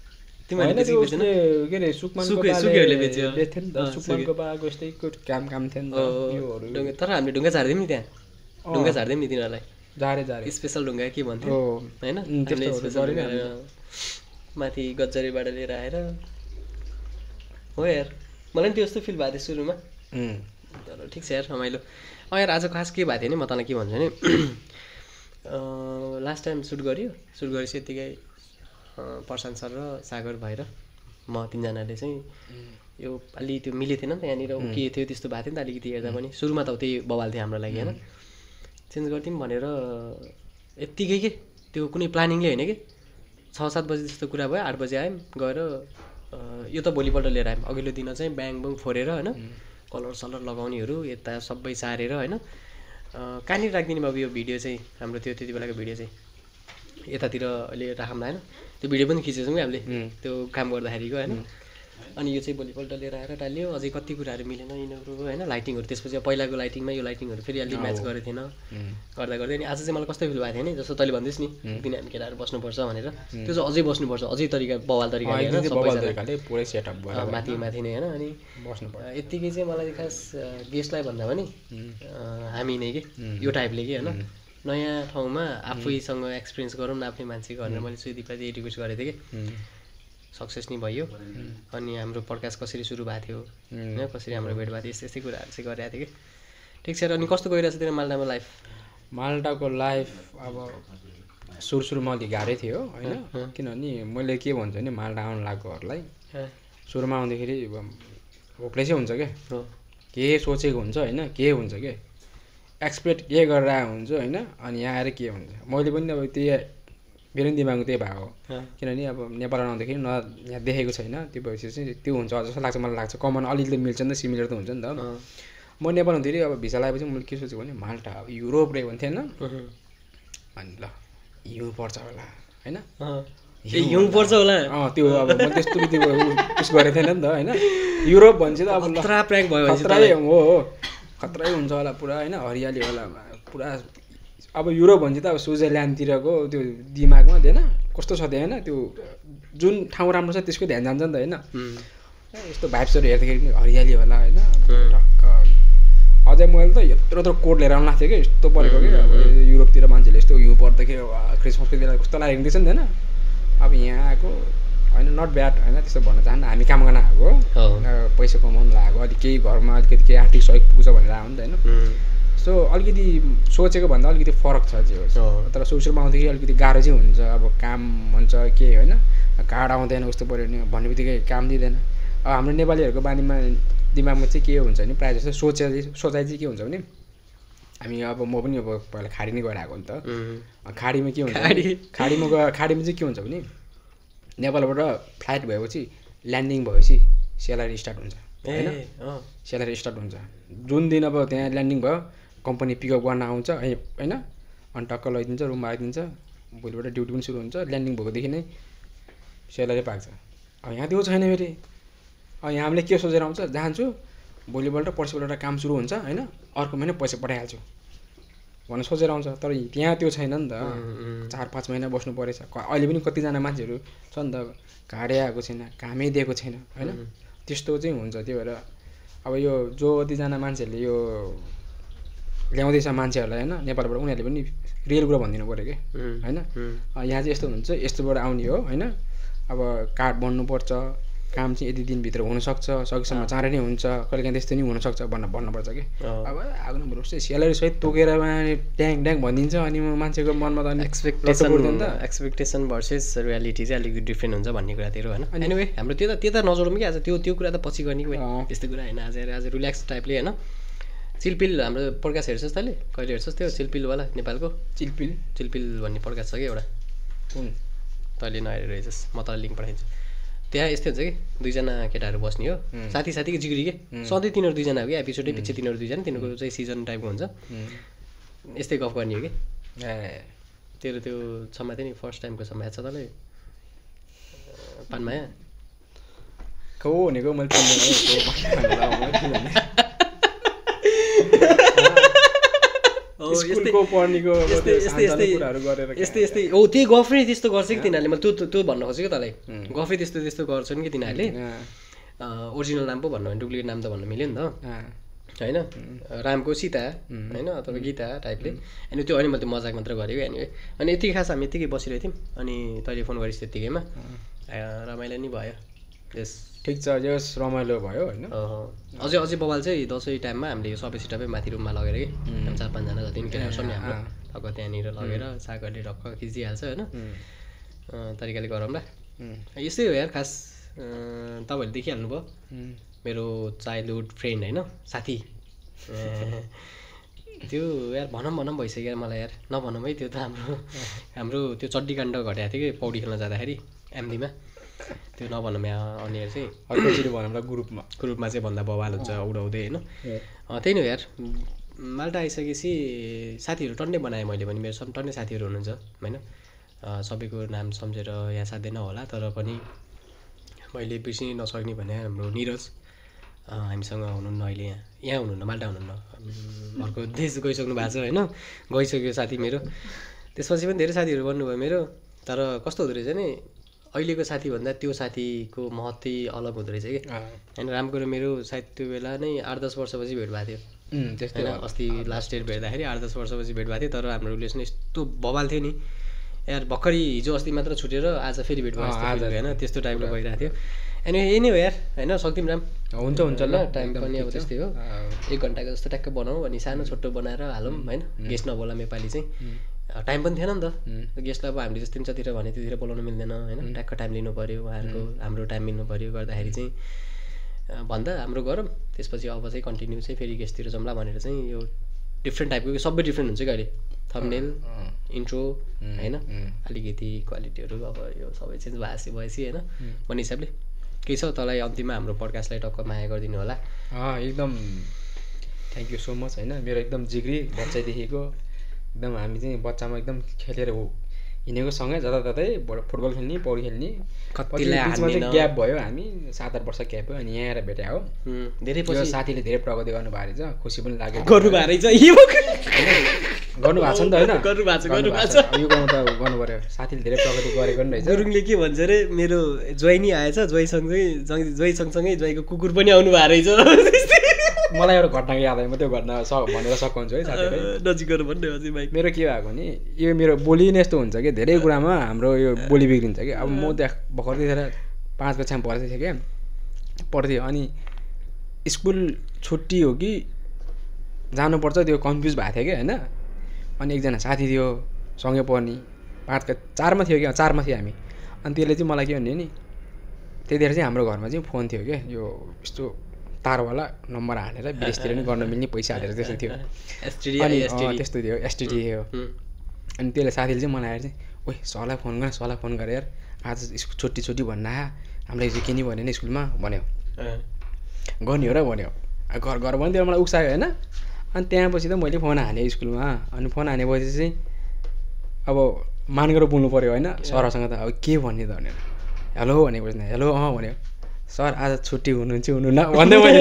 के अरे सुकमानले बेच्थ्यो नि त सुकमानको बाको यस्तै काम थियो नि त तर हामीले ढुङ्गा झार्दियौँ नि त्यहाँ ढुङ्गा झार्दियौँ नि तिनीहरूलाई झारे स्पेसल ढुङ्गा के भन्थ्यो होइन माथि गज्जरीबाट लिएर आएर हो यार मलाई पनि त्यो जस्तो फिल भएको थियो सुरुमा तर ठिक छ यार रमाइलो यार आज खास के भएको थियो नि म तँलाई के भन्छु नि लास्ट टाइम सुट गरेपछि यत्तिकै प्रशान्त सर र सागर भएर म तिनजनाले चाहिँ यो अलि त्यो मिलेको थिएन नि त यहाँनिर के थियो त्यस्तो भएको थियो नि त अलिकति हेर्दा पनि सुरुमा त त्यही बवाल थियो हाम्रो लागि होइन चेन्ज गर्थ्यौँ भनेर यत्तिकै के त्यो कुनै प्लानिङले होइन कि 6-7 बजी जस्तो कुरा भयो 8 बजी आयौँ गएर यो त भोलिपल्ट लिएर आयौँ अघिल्लो दिन चाहिँ ब्याङ फोरेर होइन कलर सलर लगाउनेहरू यता सबै सारेर होइन कहाँनिर राखिदिने अब यो भिडियो चाहिँ हाम्रो त्यो त्यति बेलाको भिडियो चाहिँ यतातिर अहिले राखौँला होइन त्यो भिडियो पनि खिचेछौँ कि हामीले त्यो काम गर्दाखेरिको होइन अनि यो चाहिँ भोलिपल्ट लिएर आएर टाल्यो अझै कति कुराहरू मिलेन यिनीहरू होइन लाइटिङहरू त्यसपछि पहिलाको लाइटिङमा यो लाइटिङहरू फेरि अलिक म्याच गरेको थिएन गर्दा गर्दै अनि आज चाहिँ मलाई कस्तो फिल भएको थियो नि जस्तो तैँले भन्दैस् नि एकदिन हामी केटाहरू बस्नुपर्छ भनेर त्यो चाहिँ अझै बस्नुपर्छ अझै तरिका बवाल तरिकाले माथि नै होइन अनि यत्तिकै चाहिँ मलाई खास गेस्टलाई भन्दा पनि हामी नै कि यो टाइपले कि होइन नयाँ ठाउँमा आफैसँग एक्सपिरियन्स गरौँ न आफ्नै मान्छेको भनेर मैले सुदीपलाई त्यही रिक्वेस्ट गरेको थिएँ कि सक्सेस नै भयो अनि हाम्रो पडकास्ट कसरी सुरु भएको थियो होइन कसरी हाम्रो भेट भएको थियो यस्तै कुराहरू चाहिँ गरिरहेको थिएँ कि ठिक छ अनि कस्तो गइरहेको छ तेरो माल्टाको लाइफ माल्टाको लाइफ अब सुरुमा अलिक गाह्रै थियो होइन किनभने मैले के भन्छु भने माल्टा आउनु लागेकोहरूलाई सुरुमा आउँदाखेरि होप्लेसै हुन्छ क्या के सोचेको हुन्छ होइन के हुन्छ क्या एक्सपेक्ट के गरेर हुन्छ होइन अनि यहाँ आएर के हुन्छ मैले पनि अब त्यही मेरो पनि दिमागमा त्यही भएको किनभने अब नेपाल आउँदाखेरि यहाँ देखेको छैन त्यो भएपछि चाहिँ त्यो हुन्छ जस्तो लाग्छ मलाई लाग्छ कमन अलिकति मिल्छ नि त सिमिलर त हुन्छ नि त म नेपाल हुँदाखेरि अब भिसा लगाएपछि मैले के सोचेको भने माल्टा अब युरोप रहेको भन्थेँ होइन अनि ल हिउँ पर्छ होला होइन हिउँ पर्छ होला त्यो अब म त्यस्तो उस गरेको थिएन नि त होइन युरोप भन्छ त अब खतरै हो खतरै हुन्छ होला पुरा होइन हरियाली होला पुरा अब युरोप भन्छ त अब स्विजरल्यान्डतिरको त्यो दिमागमा थिएन कस्तो छ त्यहाँ होइन त्यो जुन ठाउँ राम्रो छ त्यसको ध्यान जान्छ नि त होइन यस्तो भाइब्सहरू हेर्दाखेरि हरियाली होला होइन टक्क अझै मैले त यत्रो कोट लिएर आउनु लाग्थ्यो कि यस्तो परेको कि अब युरोपतिर मान्छेले यस्तो हिउँ पर्दाखेरि क्रिसमसको बेला कस्तो लागेको थिएछ नि त होइन अब यहाँ आएको होइन नट ब्याड होइन त्यस्तो भन्न चाहन्न हामी काम गर्न आएको पैसा कमाउनु लागेको अलिक केही घरमा अलिकति केही आर्थिक सहयोग पुग्छ भनेर आयो नि त होइन सो अलिकति सोचेको भन्दा अलिकति फरक छ चाहिँ तर सुरुमा आउँदाखेरि अलिकति गाह्रो चाहिँ हुन्छ अब काम हुन्छ के होइन कार्ड आउँदैन कस्तो पऱ्यो भने भन्ने बित्तिकै काम दिँदैन अब हाम्रो नेपालीहरूको बानीमा दिमागमा चाहिँ के हुन्छ भने प्रायः जस्तो सोचाइ चाहिँ के हुन्छ भने हामी अब म पनि अब पहिला खाडी नै गएर आएको नि त खाडीमा के हुन्छ खाडीमा चाहिँ के हुन्छ भने नेपालबाट फ्लाइट भएपछि ल्यान्डिङ भएपछि स्यालेरी स्टार्ट हुन्छ होइन स्यालेरी स्टार्ट हुन्छ जुन दिन अब त्यहाँ ल्यान्डिङ भयो कम्पनी पिकअप गर्न आउँछ होइन अनि टक्क लैदिन्छ रुममा आइदिन्छ भोलिबाट ड्युटी पनि सुरु हुन्छ ल्यान्डिङ भएकोदेखि नै स्यालेरी पाक्छ अब यहाँ त्यो छैन फेरि अब यहाँ हामीले के सोचेर आउँछ जान्छु भोलिपल्ट पर्सिपल्ट काम सुरु हुन्छ होइन अर्को महिना पैसा पठाइहाल्छु भनेर सोचेर आउँछ तर त्यहाँ त्यो छैन नि त 4-5 महिना बस्नु परेछ अहिले पनि कतिजना मान्छेहरू छ नि त घाडे आएको छैन कामै दिएको छैन होइन त्यस्तो चाहिँ हुन्छ त्यही भएर अब यो जो कतिजना मान्छेहरूले यो ल्याउँदैछ मान्छेहरूलाई होइन नेपालबाट उनीहरूले पनि रियल कुरा भनिदिनु पऱ्यो कि होइन यहाँ चाहिँ यस्तो हुन्छ यस्तोबाट आउने हो होइन अब कार्ड बन्नुपर्छ काम चाहिँ यति दिनभित्र हुनसक्छ, सकेसम्म चाँडै नै हुन्छ, कहिलेकाहीँ त्यस्तो नि हुनसक्छ भन्नुपर्छ कि। अब आगो भरोसे स्यालेरी सहित तोकेर ड्याङ ड्याङ भनिदिन्छ अनि मान्छेको मनमा त एक्सपेक्टेसन भर्सेस रियालिटी चाहिँ अलिकति डिफ्रेन्ट हुन्छ भन्ने कुरातिर होइन। एनिवे हाम्रो त्यता नजरौँ कि आज त्यो कुरा त पछि गर्ने कि त्यस्तो कुरा होइन। आज रिल्याक्स टाइपले होइन। चिलपिल हाम्रो पड्कास्ट हेर्छस् तैँले? कहिले हेर्छस् त्यो चिलपिलवाला नेपालको? चिलपिल भन्ने पड्कास्ट छ कि एउटा, तैँले नहेरेर रहेछस्, म तँलाई लिङ्क पठाइदिन्छु। त्यहाँ यस्तै हुन्छ कि दुईजना केटाहरू बस्ने हो, साथीको जिग्री के, सधैँ तिनीहरू दुईजना हो कि, एपिसोडै पछि तिनीहरू दुईजना, तिनीहरूको चाहिँ सिजन टाइपको हुन्छ। यस्तै गफ गर्ने हो कि। तेरो त्यो क्षमा थियो नि फर्स्ट टाइमको क्षमा याद छ तँलाई? पानमाया को भनेको मैले यस्तै हो त्यही गफ नै त्यस्तो गर्छ कि तिनीहरूले। मैले त्यो भन्न खोजेको तँलाई, गफै त्यस्तो गर्छन् कि तिनीहरूले। ओरिजिनल नाम पो भन्नु भने डुप्लिकेट नाम त भन्नु मिल्यो नि त होइन। रामको सीता होइन अथवा गीता टाइपले। अनि त्यो अनि मैले त्यो मजाक मात्र गरेको एनिवे। अनि यतिकै खास हामी यत्तिकै बसिरहेको थियौँ अनि तैँले फोन गरिस् त्यत्तिकैमा रमाइलो नि भयो। यस ठिक छ, यस रमाइलो भयो होइन। अझै बवाल चाहिँ दसैँ टाइममा हामीले यो सबै सिटापै माथि रुममा लगेर कि हामी 4-5 जना जति पनि केटाहरू छ नि हाम्रो टक्क त्यहाँनिर लगेर सागरले ढक्क खिचिहाल्छ होइन। तरिकाले गरौँ ल। यस्तै हो यार खास। तपाईँहरूले देखिहाल्नु भयो मेरो चाइल्डहुड फ्रेन्ड होइन, साथी। त्यो यार भनौँ भइसक्यो मलाई यार, नभनौँ है। त्यो त हाम्रो त्यो चड्डीकाण्ड घटेको थियो कि पौडी खेल्न जाँदाखेरि एमडीमा। त्यो नभनौँ यहाँ अनियर चाहिँ अर्कोचोटि भनौँला ग्रुपमा चाहिँ भन्दा बवाल हुन्छ उडाउँदै होइन। त्यही नै हो यार। माल्टा आइसकेपछि साथीहरू टन्नै बनाएँ मैले पनि। मेरो टन्नै साथीहरू हुनुहुन्छ होइन। सबैको नाम सम्झेर यहाँ साध्दैन होला, तर पनि मैले बिर्सिनै नसक्ने भने हाम्रो निरज हामीसँग हुनुहुन्न अहिले। यहाँ हुनुहुन्न, माल्टा हुनुहुन्न, अर्को देश गइसक्नु भएको छ होइन। गइसक्यो साथी मेरो। त्यसपछि पनि धेरै साथीहरू बन्नुभयो मेरो। तर कस्तो हुँदो रहेछ नि, अहिलेको साथीभन्दा त्यो साथीको महत्त्वै अलग हुँदो रहेछ कि होइन। रामको र मेरो सायद त्यो बेला नै 8-10 वर्षपछि भेट भएको थियो होइन। अस्ति लास्ट इयर भेट्दाखेरि 8-10 वर्षपछि भेट भएको थियो। तर हाम्रो रिलेसन यस्तो बवाल थियो नि यार। भर्खरै हिजो अस्ति मात्र छुटेर आज फेरि भेट भएको होइन, त्यस्तो टाइपको भइरहेको थियो। अनि यही नै हो यार होइन। सक्दिउँ राम? हुन्छ ल, टाइम पनि अब त्यस्तै हो। 1 घन्टाको जस्तो ट्याक्क बनाऊ अनि सानो छोटो बनाएर हालौँ होइन। गेस्ट नबोला नेपाली चाहिँ टाइम पनि थिएन नि त। गेस्टलाई अब हामीले जस्तो जतिखेर भने त्यतिखेर बोलाउनु मिल्दैन होइन। ट्याक्क टाइम लिनु पऱ्यो, उहाँहरूको हाम्रो टाइम मिल्नु पऱ्यो। गर्दाखेरि चाहिँ भन्दा हाम्रो गरौँ, त्यसपछि अब चाहिँ कन्टिन्यू चाहिँ फेरि गेस्टतिर जाउँला भनेर चाहिँ यो डिफ्रेन्ट टाइपको सबै डिफ्रेन्ट हुन्छ कि अहिले। थम्बनेल, इन्ट्रो होइन, अलिकति क्वालिटीहरू अब यो सबै चेन्ज भएपछि होइन भन्ने हिसाबले। केही छ तँलाई अन्तिममा हाम्रो पडकास्टलाई टक्क माया गरिदिनु होला। एकदम थ्याङ्क यू सो मच होइन। मेरो एकदम जिग्री बच्चादेखिको एकदम हामी चाहिँ बच्चामा एकदम खेलेर हिँडेको सँगै जताततै फुटबल खेल्ने, पौडी खेल्ने। बिचमा चाहिँ ग्याप भयो, हामी 7-8 वर्ष ग्याप भयो। अनि यहाँ आएर भेट्या हो। धेरै पछि साथीले धेरै प्रगति गर्नुभएको रहेछ, खुसी पनि लाग्यो। गर्नुभएको रहेछ गर्नुभएको छ नि त होइन। गर्नुभएको छ यो गाउँ त गर्नु पऱ्यो। साथीले धेरै प्रगति गरेको नि रहेछ। गुरुङले के भन्छ अरे, मेरो ज्वाइ नि आएछ, ज्वाइ सँगसँगै ज्वाइको कुकुर पनि आउनु भएको रहेछ। मलाई एउटा घटनाको याद आयो, म त्यो घटना भनेर सघाउँछु है साथीलाई। नजिकहरू भन्ने अझै भाइ। मेरो के भएको नि, यो मेरो बोली नै यस्तो हुन्छ कि धेरै कुरामा हाम्रो यो बोली बिग्रिन्छ कि। अब म त्यहाँ भर्खर त्यतिखेर 5 कक्षामा पढ्दै थिएँ क्या, पढ्थेँ। अनि स्कुल छुट्टी हो कि जानुपर्छ त्यो कन्फ्युज भएको थियो कि होइन। अनि एकजना साथी थियो सँगै पढ्ने, 4मा थियो क्या, 4मा थियो हामी। अनि त्यसले चाहिँ मलाई के भन्यो नि, त्यतिखेर चाहिँ हाम्रो घरमा चाहिँ फोन थियो क्या, यो यस्तो तारवाला नम्बर हालेर विदेशतिर पनि गर्न मिल्ने पैसा हालेर त्यस्तो थियो। त्यस्तो थियो, एसटिडी थियो। अनि त्यसले साथीले चाहिँ मलाई आएर चाहिँ ओइ सरलाई फोन गरेर यार आज छुट्टी भन्न आयो, हामीलाई हिजो के नि भन्यो नि स्कुलमा भन्यो। गर्ने हो र भन्यो। घर भने त्यो मलाई उक्सायो होइन। अनि त्यहाँपछि त मैले फोन हालेँ स्कुलमा। अनि फोन हानेपछि चाहिँ अब मान गरेर बोल्नु पऱ्यो होइन सरसँग त। अब के भन्ने त भनेर हेलो भनेपछि हेलो भन्यो। सर आज छुट्टी हुनुहुन्छ हुनुहुन्न भन्दै मैले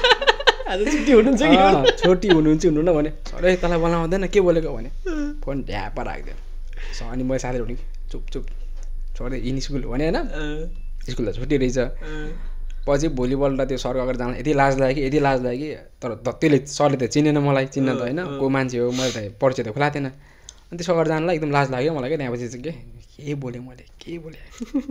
आज छुट्टी हुनुहुन्छ कि छुट्टी हुनुहुन्छ हुनुहुन्न भने सर तँलाई बोल्न आउँदैन के बोलेको भने फोन ढ्यापा राखिदियो। अनि मैले साथीहरू भने चुप छोड्दै इन स्कुल भने होइन, स्कुल त छुट्टी रहेछ। पछि भोलिपल्ट त्यो सरको अगाडि जान यति लाज लाग्यो कि तर त्यसले सरले त चिनेन मलाई, चिन्न त होइन को मान्छे हो, मैले त परिचय त खुला थिएन। अनि त्यसो अगाडि जानलाई एकदम लाज लाग्यो मलाई क्या त्यहाँपछि चाहिँ के बोलेँ मैले के बोलेँ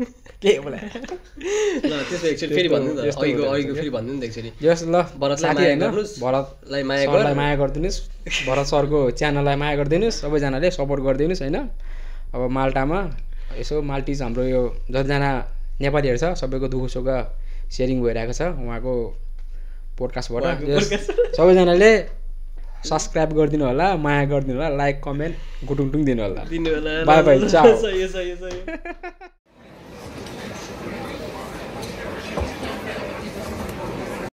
ल त्यसो एकचोटि फेरि भन्नु न अघिको फेरि भन्नु नि एकचोटि जस ल भरतलाई भरतलाई माया गरिदिनुहोस् भरत सरको च्यानललाई माया गरिदिनुहोस् सबैजनाले सपोर्ट गरिदिनुहोस् होइन अब माल्टामा यसो माल्टिज हाम्रो यो जतिजना नेपालीहरू छ सबैको दुःख सुख सेयरिङ भइरहेको छ उहाँको पोडकास्टबाट सबैजनाले सब्सक्राइब गरिदिनु होला माया गरिदिनु होला लाइक कमेन्ट गुटुङटुङ दिनु होला बाई बाई चाओ